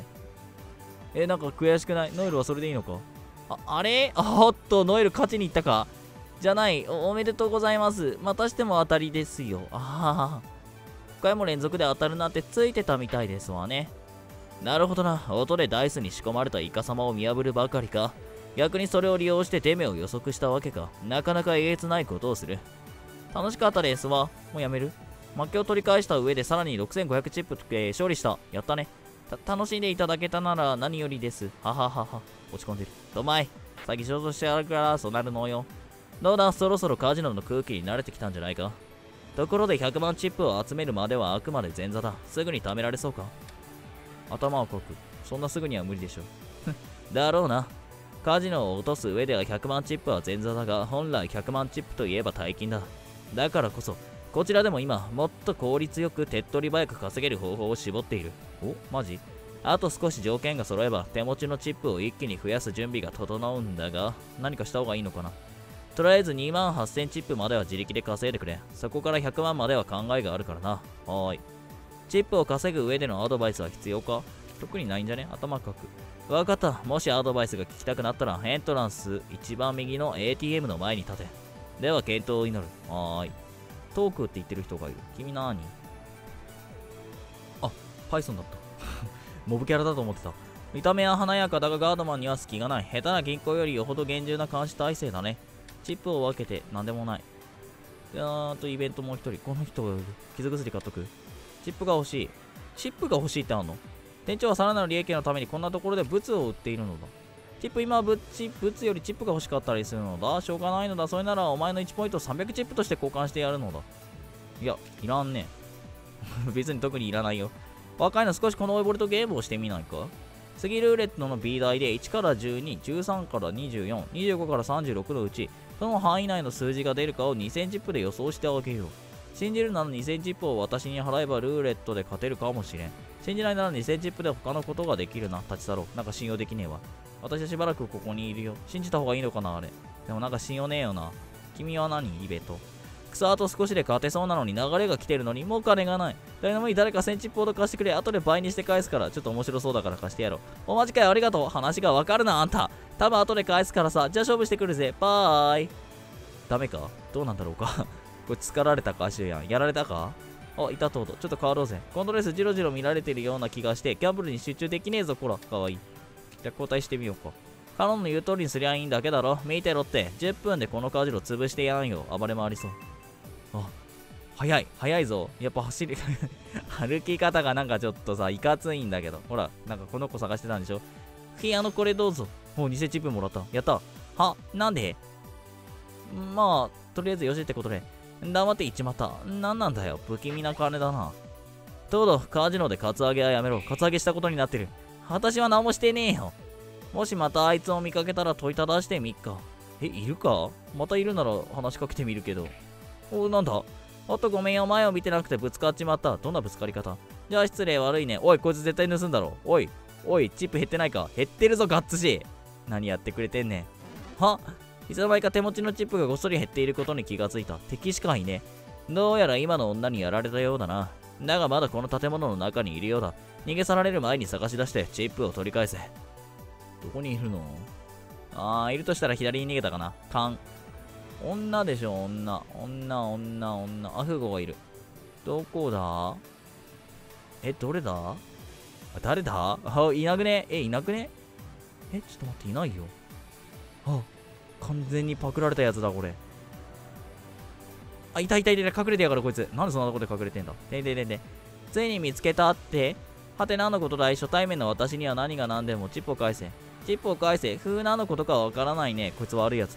なんか悔しくない？ノエルはそれでいいのか？あれ？おっと、ノエル勝ちに行ったか？じゃない。おめでとうございます。またしても当たりですよ。ああ。5回も連続で当たるなんてついてたみたいですわね。なるほどな。音でダイスに仕込まれたイカ様を見破るばかりか。逆にそれを利用してデメを予測したわけか。なかなかえげつないことをする。楽しかったですわ。もうやめる？負けを取り返した上でさらに6500チップ勝利した。やったね。楽しんでいただけたなら何よりです。はははは。落ち込んでる。どまい。先仕事してやるからそうなるのよ。どうだ、そろそろカジノの空気に慣れてきたんじゃないか。ところで100万チップを集めるまではあくまで前座だ。すぐに貯められそうか？頭をかく。そんなすぐには無理でしょ。だろうな。カジノを落とす上では100万チップは前座だが、本来100万チップといえば大金だ。だからこそ、こちらでも今、もっと効率よく手っ取り早く稼げる方法を絞っている。お、マジ？あと少し条件が揃えば、手持ちのチップを一気に増やす準備が整うんだが、何かした方がいいのかな。とりあえず2万8000チップまでは自力で稼いでくれ。そこから100万までは考えがあるからな。はーい。チップを稼ぐ上でのアドバイスは必要か？特にないんじゃね？頭かく。わかった。もしアドバイスが聞きたくなったら、エントランス一番右の ATM の前に立て。では、検討を祈る。はーい。トークって言ってる人がいる。君なーに？あ、パイソンだった。モブキャラだと思ってた。見た目は華やかだがガードマンには隙がない。下手な銀行よりよほど厳重な監視体制だね。チップを分けて何でもない。イベントもう一人。この人がいる。傷薬買っとく。チップが欲しい。チップが欲しいってあんの？店長はさらなる利益のためにこんなところで物を売っているのだ。チップ今は物よりチップが欲しかったりするのだ。しょうがないのだ。それならお前の1ポイントを300チップとして交換してやるのだ。いや、いらんね。別に特にいらないよ。若いの少しこのオイボルトゲームをしてみないか？次ルーレットの B 台で1から12、13から24、25から36のうち、その範囲内の数字が出るかを2000チップで予想してあげよう。信じるなら2000チップを私に払えばルーレットで勝てるかもしれん。信じないなら2000チップで他のことができるな。立ち去ろう。なんか信用できねえわ。私はしばらくここにいるよ。信じた方がいいのかなあれ。でもなんか信用ねえよな。君は何？イベト。草あと少しで勝てそうなのに流れが来てるのにもう金がない。誰でもいい、誰か1000チップほど貸してくれ。後で倍にして返すから。ちょっと面白そうだから貸してやろう。おマジかよ、ありがとう。話がわかるな、あんた。多分後で返すからさ。じゃあ勝負してくるぜ。バーイ。ダメか？どうなんだろうか。これ疲られたか、足やん。やられたか？あ、いたとうと。ちょっと変わろうぜ。コントレースジロジロ見られてるような気がして、ギャンブルに集中できねえぞ、こら。かわいい。じゃあ交代してみようか。カノンの言う通りにすりゃいいんだけだろ。見てろって。10分でこのカジロ潰してやんよ。暴れ回りそう。あ、早いぞ。やっぱ走り、歩き方がなんかちょっとさ、いかついんだけど。ほら、なんかこの子探してたんでしょ。これどうぞ。もう20チップもらった。やった。は？なんで？まあ、とりあえずよしってことで。黙って行っちまった。なんなんだよ。不気味な金だな。どうぞ、カジノでカツアゲはやめろ。カツアゲしたことになってる。私は何もしてねえよ。もしまたあいつを見かけたら問いただしてみっか。いるか？またいるなら話しかけてみるけど。なんだ？おっとごめんよ、前を見てなくてぶつかっちまった。どんなぶつかり方？じゃあ失礼、悪いね。おい、こいつ絶対盗んだろ。おい、チップ減ってないか？減ってるぞ、ガッツシ。何やってくれてんねん。いつの間にか手持ちのチップがごっそり減っていることに気がついた。敵しかいね。どうやら今の女にやられたようだな。だがまだこの建物の中にいるようだ。逃げ去られる前に探し出してチップを取り返せ。どこにいるの？いるとしたら左に逃げたかな。女でしょ、女。アフゴがいる。どこだ？どれだ？誰だ？いなくね？いなくね？ちょっと待って、いないよ。完全にパクられたやつだ、これ。いた、隠れてやがる、こいつ。なんでそんなとこで隠れてんだ？ついに見つけたって？はて何のことだい？初対面の私には何が何でもチップを返せ。風何のことかわからないね。こいつ悪いやつだ。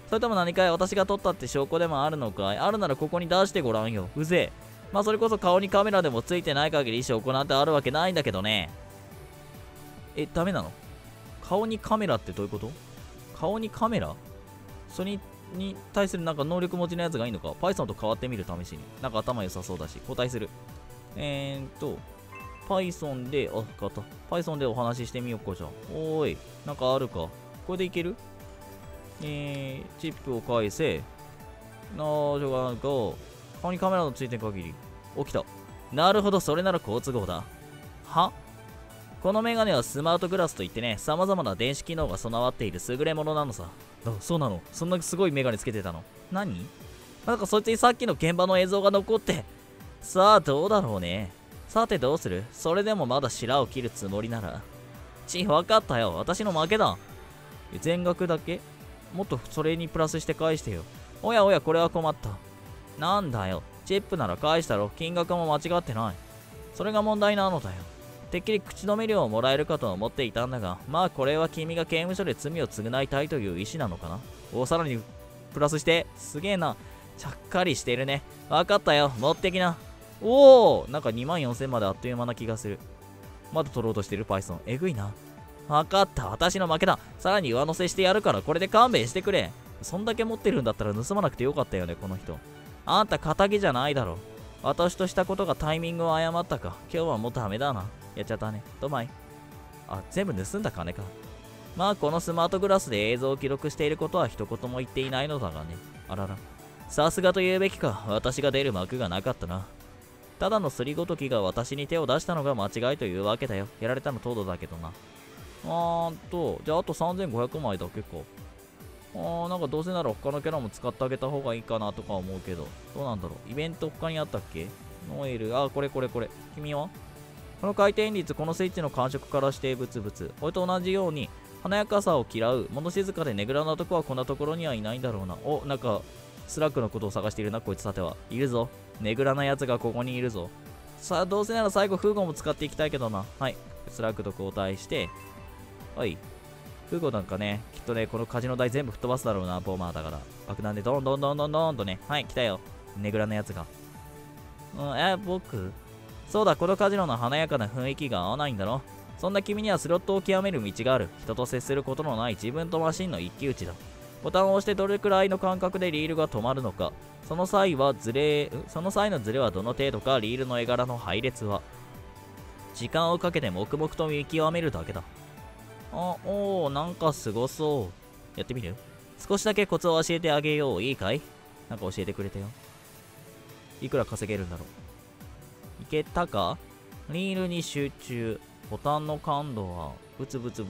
それとも何かい私が撮ったって証拠でもあるのかい？あるならここに出してごらんよ。うぜえ。まあそれこそ顔にカメラでもついてない限り証拠なんてあるわけないんだけどね。ダメなの？顔にカメラってどういうこと？顔にカメラ？それに対するなんか能力持ちのやつがいいのか？ Python と変わってみる試しに。なんか頭良さそうだし、交代する。Python で、変わった。Python でお話ししてみようか、じゃあ。おーい。なんかあるか？これでいける？チップを返せ。しょうがないか。顔にカメラのついてる限り。起きた。なるほど、それなら好都合だ。は？このメガネはスマートグラスといってね、様々な電子機能が備わっている優れものなのさ。そうなの？そんなすごいメガネつけてたの？何？なんかそいつにさっきの現場の映像が残って。さあ、どうだろうね。さてどうする？それでもまだ白を切るつもりなら。わかったよ。私の負けだ。全額だけ？もっとそれにプラスして返してよ。おやおや、これは困った。なんだよ。チップなら返したろ。金額も間違ってない。それが問題なのだよ。てっきり口止め料をもらえるかと思っていたんだが、まあこれは君が刑務所で罪を償いたいという意思なのかな。さらにプラスして。すげえな。ちゃっかりしてるね。わかったよ。持ってきな。おお、なんか24000まであっという間な気がする。まだ取ろうとしてる Python。えぐいな。わかった。私の負けだ。さらに上乗せしてやるからこれで勘弁してくれ。そんだけ持ってるんだったら盗まなくてよかったよね、この人。あんた仇じゃないだろ。私としたことがタイミングを誤ったか。今日はもうダメだな。やっちゃったね。どまい。全部盗んだ金か。まあこのスマートグラスで映像を記録していることは一言も言っていないのだがね。あらら。さすがと言うべきか。私が出る幕がなかったな。ただのすりごときが私に手を出したのが間違いというわけだよ。やられたの東堂だけどな。じゃああと3500枚だけか。なんかどうせなら他のキャラも使ってあげた方がいいかなとか思うけど。どうなんだろう。イベント他にあったっけ？ノエル。これ。君は？この回転率、このスイッチの感触からしてブツブツ。これと同じように、華やかさを嫌う、物静かでねぐらなとこはこんなところにはいないんだろうな。なんか、スラックのことを探しているな、こいつさては。いるぞ。ねぐらなやつがここにいるぞ。さあ、どうせなら最後、フーゴも使っていきたいけどな。はい。スラックと交代して、はい。フーゴなんかね、きっとね、このカジノ台全部吹っ飛ばすだろうな、ボーマーだから。爆弾でドンドンとね。はい、来たよ。ねぐらなやつが。僕？そうだ、このカジノの華やかな雰囲気が合わないんだろ。そんな君にはスロットを極める道がある。人と接することのない自分とマシンの一騎打ちだ。ボタンを押してどれくらいの間隔でリールが止まるのか。その際のズレはどの程度か、リールの絵柄の配列は。時間をかけて黙々と見極めるだけだ。なんかすごそう。やってみる？少しだけコツを教えてあげよう。いいかい？なんか教えてくれたよ。いくら稼げるんだろう。いけたか？リールに集中。ボタンの感度はブツブツ。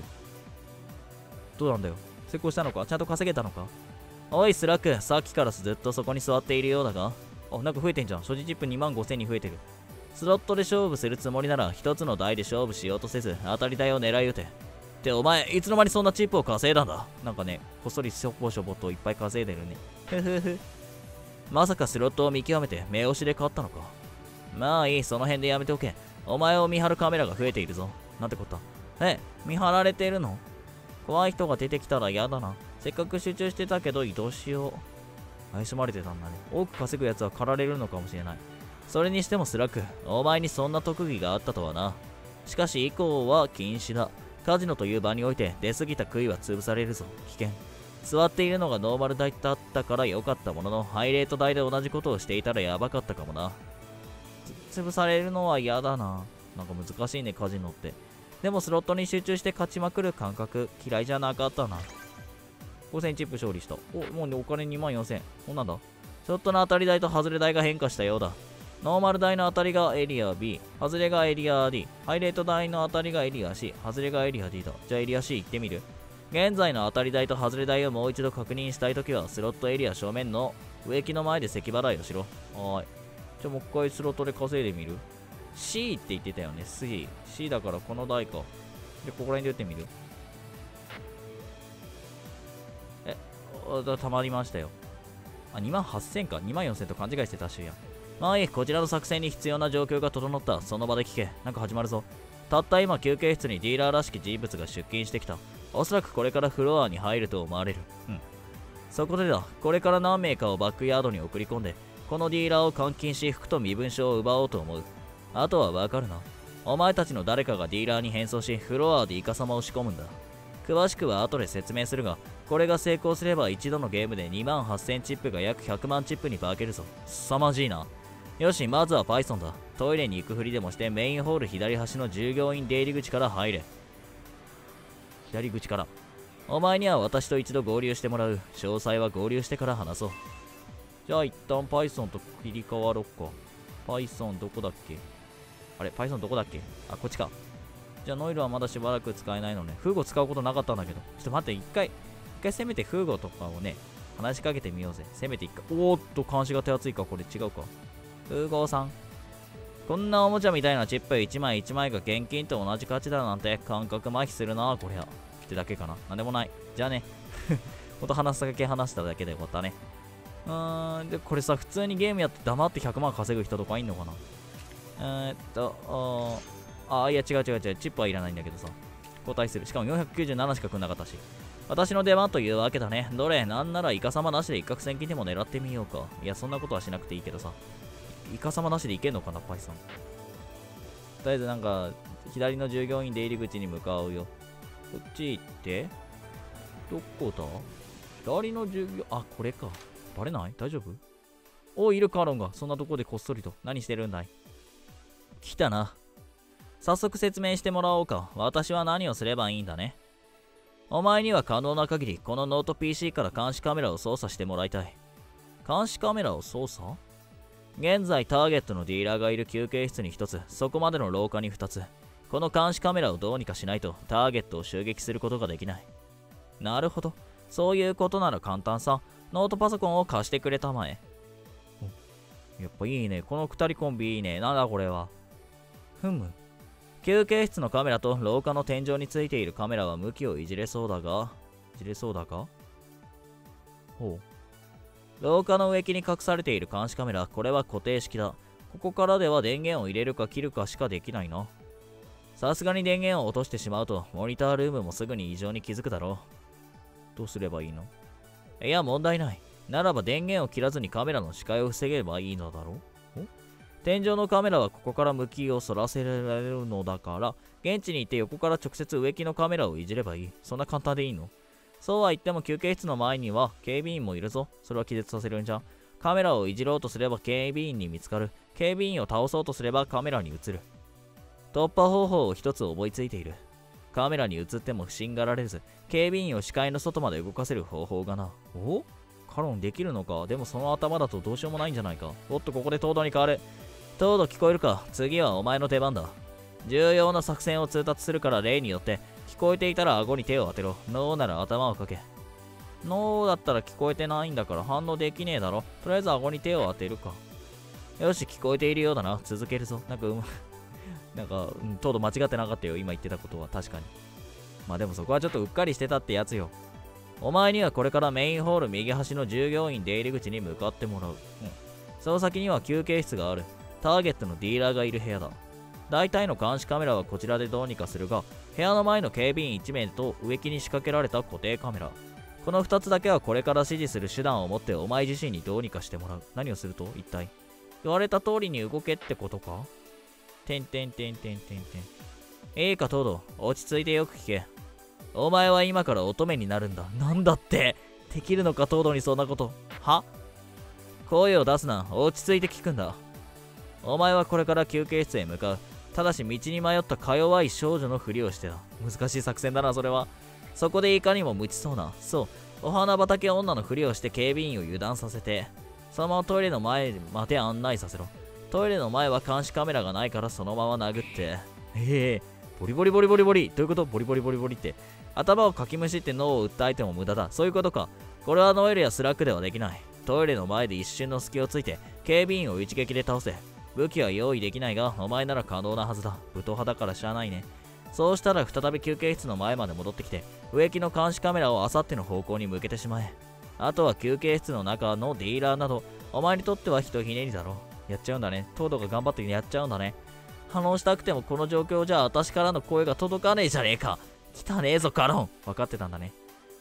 どうなんだよ。成功したのか？ちゃんと稼げたのか？おいスラック、さっきからずっとそこに座っているようだが。なんか増えてんじゃん。所持チップ25000に増えてる。スロットで勝負するつもりなら一つの台で勝負しようとせず当たり台を狙い撃て。ってお前いつの間にそんなチップを稼いだんだ？なんかね、こっそりしょぼといっぱい稼いでるね。ふふふ。まさかスロットを見極めて目押しで勝ったのか？まあいい、その辺でやめておけ。お前を見張るカメラが増えているぞ。なんてこった。見張られているの？怖い人が出てきたら嫌だな。せっかく集中してたけど移動しよう。怪しまれてたんだね。多く稼ぐやつは狩られるのかもしれない。それにしてもスラック、お前にそんな特技があったとはな。しかし以降は禁止だ。カジノという場において出過ぎた杭は潰されるぞ。危険。座っているのがノーマル台だったから良かったものの、ハイレート台で同じことをしていたらやばかったかもな。潰されるのは嫌だな。なんか難しいね、カジノって。でもスロットに集中して勝ちまくる感覚、嫌いじゃなかったな。5000チップ勝利した。もうお金24000。なんだ？スロットの当たり台と外れ台が変化したようだ。ノーマル台の当たりがエリア B、外れがエリア D、ハイレート台の当たりがエリア C、外れがエリア D だ。じゃあエリア C 行ってみる？現在の当たり台と外れ台をもう一度確認したいときは、スロットエリア正面の植木の前で咳払いをしろ。はーい。じゃあもう一回スロットで稼いでみる？ C って言ってたよね。C だからこの台か。で、ここら辺で打ってみる？たまりましたよ。28000か。24000と勘違いしてたしや。まあいい、こちらの作戦に必要な状況が整った。その場で聞け。なんか始まるぞ。たった今休憩室にディーラーらしき人物が出勤してきた。おそらくこれからフロアに入ると思われる。 そこでだ、これから何名かをバックヤードに送り込んで、このディーラーを監禁し、服と身分証を奪おうと思う。あとはわかるな。お前たちの誰かがディーラーに変装し、フロアでイカサマを仕込むんだ。詳しくは後で説明するが、これが成功すれば一度のゲームで28000チップが約100万チップに化けるぞ。凄まじいな。よし、まずは Python だ。トイレに行くふりでもしてメインホール左端の従業員出入り口から入れ。左口から。お前には私と一度合流してもらう。詳細は合流してから話そう。じゃあ一旦 Python と切り替わろっか。Python どこだっけ？あれ Python どこだっけ？あ、こっちか。じゃあノイルはまだしばらく使えないのね。フーゴ使うことなかったんだけど。ちょっと待って、一回せめてフーゴとかをね、話しかけてみようぜ。せめて一回。おーっと、監視が手厚いか。これ違うか。フーゴーさん。こんなおもちゃみたいなチップ1枚1枚が現金と同じ価値だなんて感覚麻痺するな、こりゃ。ってだけかな。なんでもない。じゃあね。ほんと話しただけでよかったね。で、これさ、普通にゲームやって黙って100万稼ぐ人とかいんのかな？いや、違う。チップはいらないんだけどさ。交代する。しかも497しかくんなかったし。私の出番というわけだね。どれ、なんならイカサマなしで一攫千金でも狙ってみようか。いや、そんなことはしなくていいけどさ。イカサマなしでいけんのかな、パイさん。とりあえずなんか、左の従業員出入り口に向かうよ。こっち行って。どこだ？左の従業、あ、これか。バレない？大丈夫？お、いるカーロンが。そんなとこでこっそりと。何してるんだい？来たな。早速説明してもらおうか。私は何をすればいいんだね。お前には可能な限り、このノート PC から監視カメラを操作してもらいたい。監視カメラを操作？現在ターゲットのディーラーがいる休憩室に1つ、そこまでの廊下に2つ。この監視カメラをどうにかしないとターゲットを襲撃することができない。なるほど。そういうことなら簡単さ。ノートパソコンを貸してくれたまえ。やっぱいいね。この2人コンビいいね。なんだこれは。ふむ。休憩室のカメラと廊下の天井についているカメラは向きをいじれそうだがほう。廊下の植木に隠されている監視カメラ、これは固定式だ。ここからでは電源を入れるか切るかしかできないな。さすがに電源を落としてしまうと、モニタールームもすぐに異常に気づくだろう。どうすればいいの？いや、問題ない。ならば電源を切らずにカメラの視界を防げばいいのだろう。天井のカメラはここから向きをそらせられるのだから、現地に行って横から直接植木のカメラをいじればいい。そんな簡単でいいの？そうは言っても休憩室の前には警備員もいるぞ。それは気絶させるんじゃ。カメラをいじろうとすれば警備員に見つかる。警備員を倒そうとすればカメラに映る。突破方法を一つ思いついている。カメラに映っても不審がられず、警備員を視界の外まで動かせる方法がな。お？カロンできるのか？でもその頭だとどうしようもないんじゃないか。おっと、ここで東堂に変わる。東堂聞こえるか？次はお前の出番だ。重要な作戦を通達するから例によって、聞こえていたら顎に手を当てろ。ノーなら頭をかけ。ノーだったら聞こえてないんだから反応できねえだろ。とりあえず顎に手を当てるか。よし、聞こえているようだな。続けるぞ。東堂間違ってなかったよ。今言ってたことは確かに。まあでもそこはちょっとうっかりしてたってやつよ。お前にはこれからメインホール右端の従業員出入り口に向かってもらう。その先には休憩室がある。ターゲットのディーラーがいる部屋だ。大体の監視カメラはこちらでどうにかするが、部屋の前の警備員1名と植木に仕掛けられた固定カメラ。この2つだけはこれから指示する手段を持ってお前自身にどうにかしてもらう。何をすると一体？言われた通りに動けってことか？いいか東堂、落ち着いてよく聞け。お前は今から乙女になるんだ。なんだって？できるのか東堂にそんなこと。は？声を出すな。落ち着いて聞くんだ。お前はこれから休憩室へ向かう。ただし道に迷ったか弱い少女のふりをしてだ。難しい作戦だな、それは。そこでいかにも無知そうな、そう、お花畑女のふりをして警備員を油断させて、そのままトイレの前まで案内させろ。トイレの前は監視カメラがないからそのまま殴って。ボリボリボリボリボリ。どういうこと？ボリボリボリボリって。頭をかきむしって脳を訴えても無駄だ。そういうことか。これはノエルやスラックではできない。トイレの前で一瞬の隙をついて、警備員を一撃で倒せ。武器は用意できないが、お前なら可能なはずだ。武闘派だから知らないね。そうしたら再び休憩室の前まで戻ってきて、植木の監視カメラをあさっての方向に向けてしまえ。あとは休憩室の中のディーラーなど、お前にとってはひとひねりだろう。やっちゃうんだね。東堂が頑張ってやっちゃうんだね。反応したくてもこの状況じゃ私からの声が届かねえじゃねえか。来たねえぞカロン。分かってたんだね。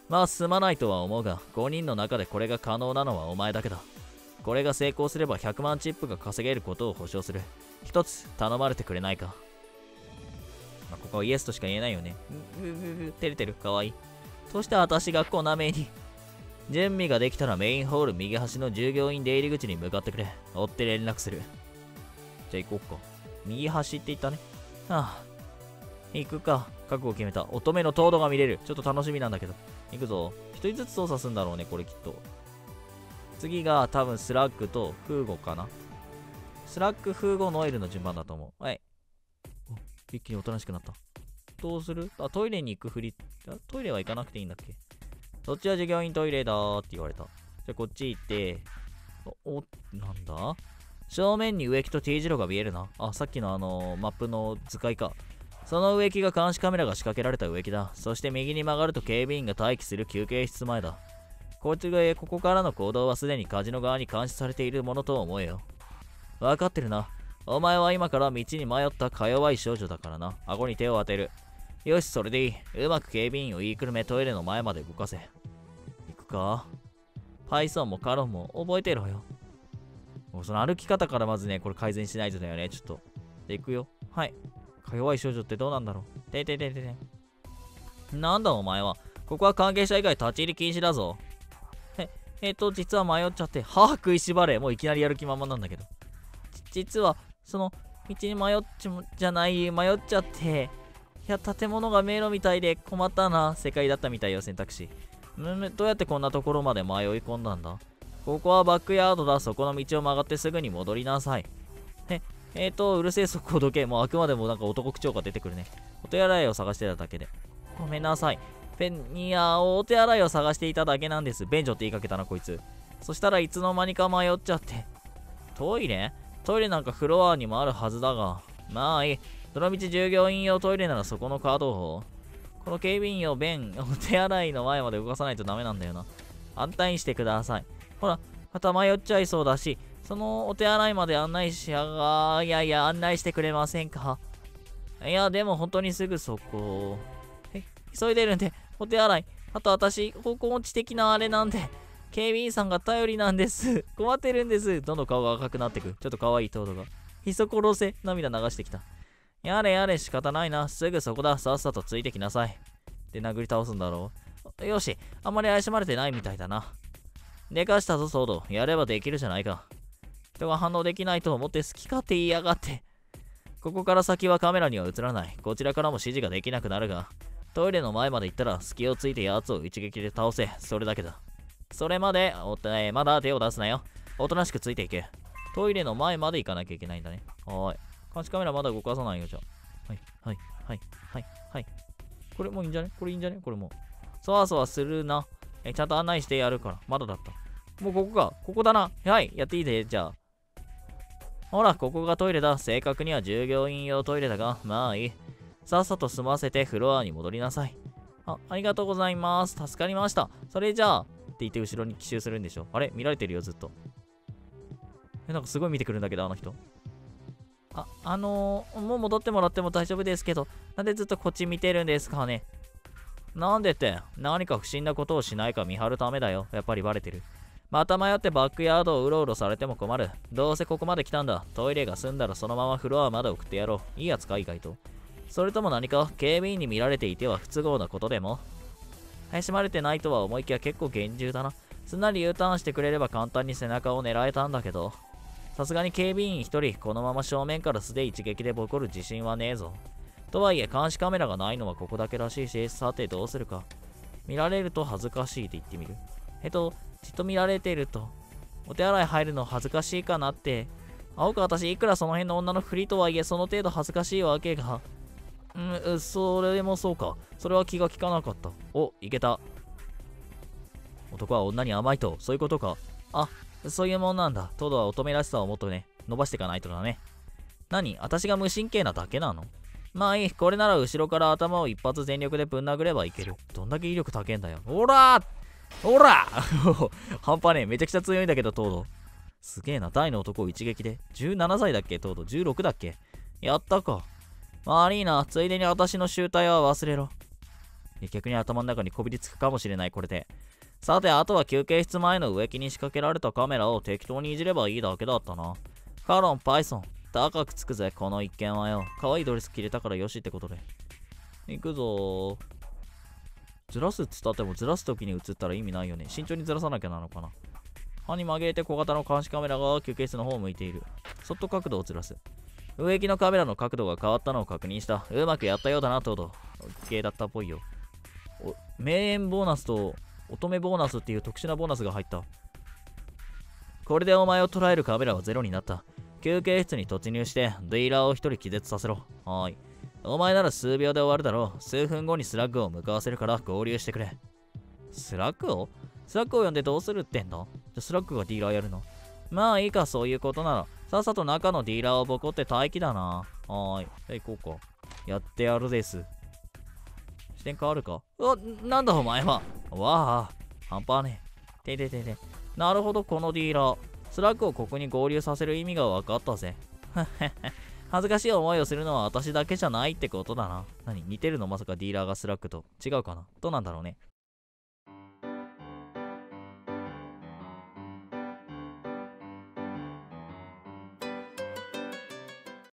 まあすまないとは思うが、5人の中でこれが可能なのはお前だけだ。これが成功すれば100万チップが稼げることを保証する。一つ頼まれてくれないか。まあ、ここはイエスとしか言えないよね。照れてる。かわいい。そして私がこなめに。準備ができたらメインホール右端の従業員出入り口に向かってくれ。追って連絡する。じゃあ行こうか。右端って言ったね。はあ。行くか。覚悟決めた。乙女の糖度が見れる。ちょっと楽しみなんだけど。行くぞ。一人ずつ操作するんだろうね、これきっと。次が多分スラッグとフーゴかな。スラッグ、フーゴ、ノエルの順番だと思う。はい。一気におとなしくなった。どうする？トイレに行くふり。トイレは行かなくていいんだっけ？そっちは従業員トイレだーって言われた。じゃあこっち行って、なんだ？正面に植木と T 字路が見えるな。さっきのマップの図解か。その植木が監視カメラが仕掛けられた植木だ。そして右に曲がると警備員が待機する休憩室前だ。ここからの行動はすでにカジノ側に監視されているものと思えよ。わかってるな。お前は今から道に迷ったか弱い少女だからな。顎に手を当てる。よし、それでいい。うまく警備員を言いくるめトイレの前まで動かせ。行くか？パイソンもカロンも覚えてろよ。もうその歩き方からまずね、これ改善しないとだよね、ちょっと。で、行くよ。はい。か弱い少女ってどうなんだろう。なんだお前は。ここは関係者以外立ち入り禁止だぞ。実は迷っちゃって。食いしばれ。もういきなりやる気満々なんだけど。実は、道に迷っちゃって。いや、建物が迷路みたいで困ったな。世界だったみたいよ、選択肢。どうやってこんなところまで迷い込んだんだ？ここはバックヤードだ。そこの道を曲がってすぐに戻りなさい。うるせえ速攻時計。もうあくまでもなんか男口調が出てくるね。お手洗いを探してただけで。ごめんなさい。お手洗いを探していただけなんです。便所って言いかけたな、こいつ。そしたらいつの間にか迷っちゃって。トイレなんかフロアにもあるはずだが。まあいい。どのみち従業員用トイレならそこのカードを。この警備員をお手洗いの前まで動かさないとダメなんだよな。安泰にしてください。ほら、また迷っちゃいそうだし、そのお手洗いまで案内案内してくれませんか？いや、でも本当にすぐそこ。急いでるんで、お手洗い。あと私、方向音痴的なあれなんで、警備員さんが頼りなんです。困ってるんです。どんどん顔が赤くなってく。ちょっと可愛いトードが。ひそ殺せ。涙流してきた。やれ仕方ないな。すぐそこだ。さっさとついてきなさい。で、殴り倒すんだろう。よし、あんまり怪しまれてないみたいだな。でかしたぞ、ソード。やればできるじゃないか。人が反応できないと思って好き勝手言いやがって。ここから先はカメラには映らない。こちらからも指示ができなくなるが、トイレの前まで行ったら隙をついて奴を一撃で倒せ。それだけだ。それまで、まだ手を出すなよ。おとなしくついていけ。トイレの前まで行かなきゃいけないんだね。はーい。監視カメラまだ動かさないよ、じゃあ。はい。これもういいんじゃね？これいいんじゃね？これも。そわそわするな。ちゃんと案内してやるから。まだだった。もうここか。ここだな。はい。やっていいで、じゃあ。ほら、ここがトイレだ。正確には従業員用トイレだが、まあいい。さっさと済ませてフロアに戻りなさい。ありがとうございます。助かりました。それじゃあ、って言って後ろに奇襲するんでしょ。あれ見られてるよ、ずっと。なんかすごい見てくるんだけど、あの人。もう戻ってもらっても大丈夫ですけど、なんでずっとこっち見てるんですかね。なんでって、何か不審なことをしないか見張るためだよ。やっぱりバレてる。また迷ってバックヤードをうろうろされても困る。どうせここまで来たんだ。トイレが済んだらそのままフロアまで送ってやろう。いいやつか、意外と。それとも何か警備員に見られていては不都合なことでも？怪しまれてないとは思いきや結構厳重だな。すんなり U ターンしてくれれば簡単に背中を狙えたんだけど。さすがに警備員一人、このまま正面から素で一撃でボコる自信はねえぞ。とはいえ監視カメラがないのはここだけらしいし、さてどうするか。見られると恥ずかしいって言ってみる。じっと見られていると、お手洗い入るの恥ずかしいかなって。私いくらその辺の女のふりとはいえその程度恥ずかしいわけが。それもそうか。それは気が利かなかった。いけた。男は女に甘いと、そういうことか。そういうもんなんだ。トドは乙女らしさをもっとね、伸ばしていかないとだね。私が無神経なだけなの？まあいい。これなら後ろから頭を一発全力でぶん殴ればいける。どんだけ威力高えんだよ。ほら半端ねえ。めちゃくちゃ強いんだけど、トード。すげえな。大の男を一撃で。17歳だっけ、トード。16だっけ。やったか。悪いな。ついでに私の集体は忘れろ。 逆に頭の中にこびりつくかもしれない、これで。さて、あとは休憩室前の植木に仕掛けられたカメラを適当にいじればいいだけだったな。カロン、パイソン。高くつくぜ、この一件はよ。可愛いドレス着れたからよしってことで。行くぞー。ずらすっつったってもずらす時に映ったら意味ないよね。慎重にずらさなきゃなのかな。歯に曲げて小型の監視カメラが休憩室の方を向いている。そっと角度をずらす。植木のカメラの角度が変わったのを確認した。うまくやったようだな、トド。OK だったっぽいよ。名演ボーナスと乙女ボーナスっていう特殊なボーナスが入った。これでお前を捉えるカメラはゼロになった。休憩室に突入してディーラーを一人気絶させろ。はーい。お前なら数秒で終わるだろう。数分後にスラッグを向かわせるから合流してくれ。スラッグを呼んでどうするってんだ。じゃスラッグがディーラーやるの。まあいいか、そういうことなら。さっさと中のディーラーをボコって待機だな。はーい。じゃあ行こうか。やってやるです。視点変わるか。なんだお前は。わあ、半端ねえ。なるほど、このディーラー。スラッグをここに合流させる意味が分かったぜ。恥ずかしい思いをするのは私だけじゃないってことだな。似てるのまさかディーラーがスラッグと。違うかな。どうなんだろうね。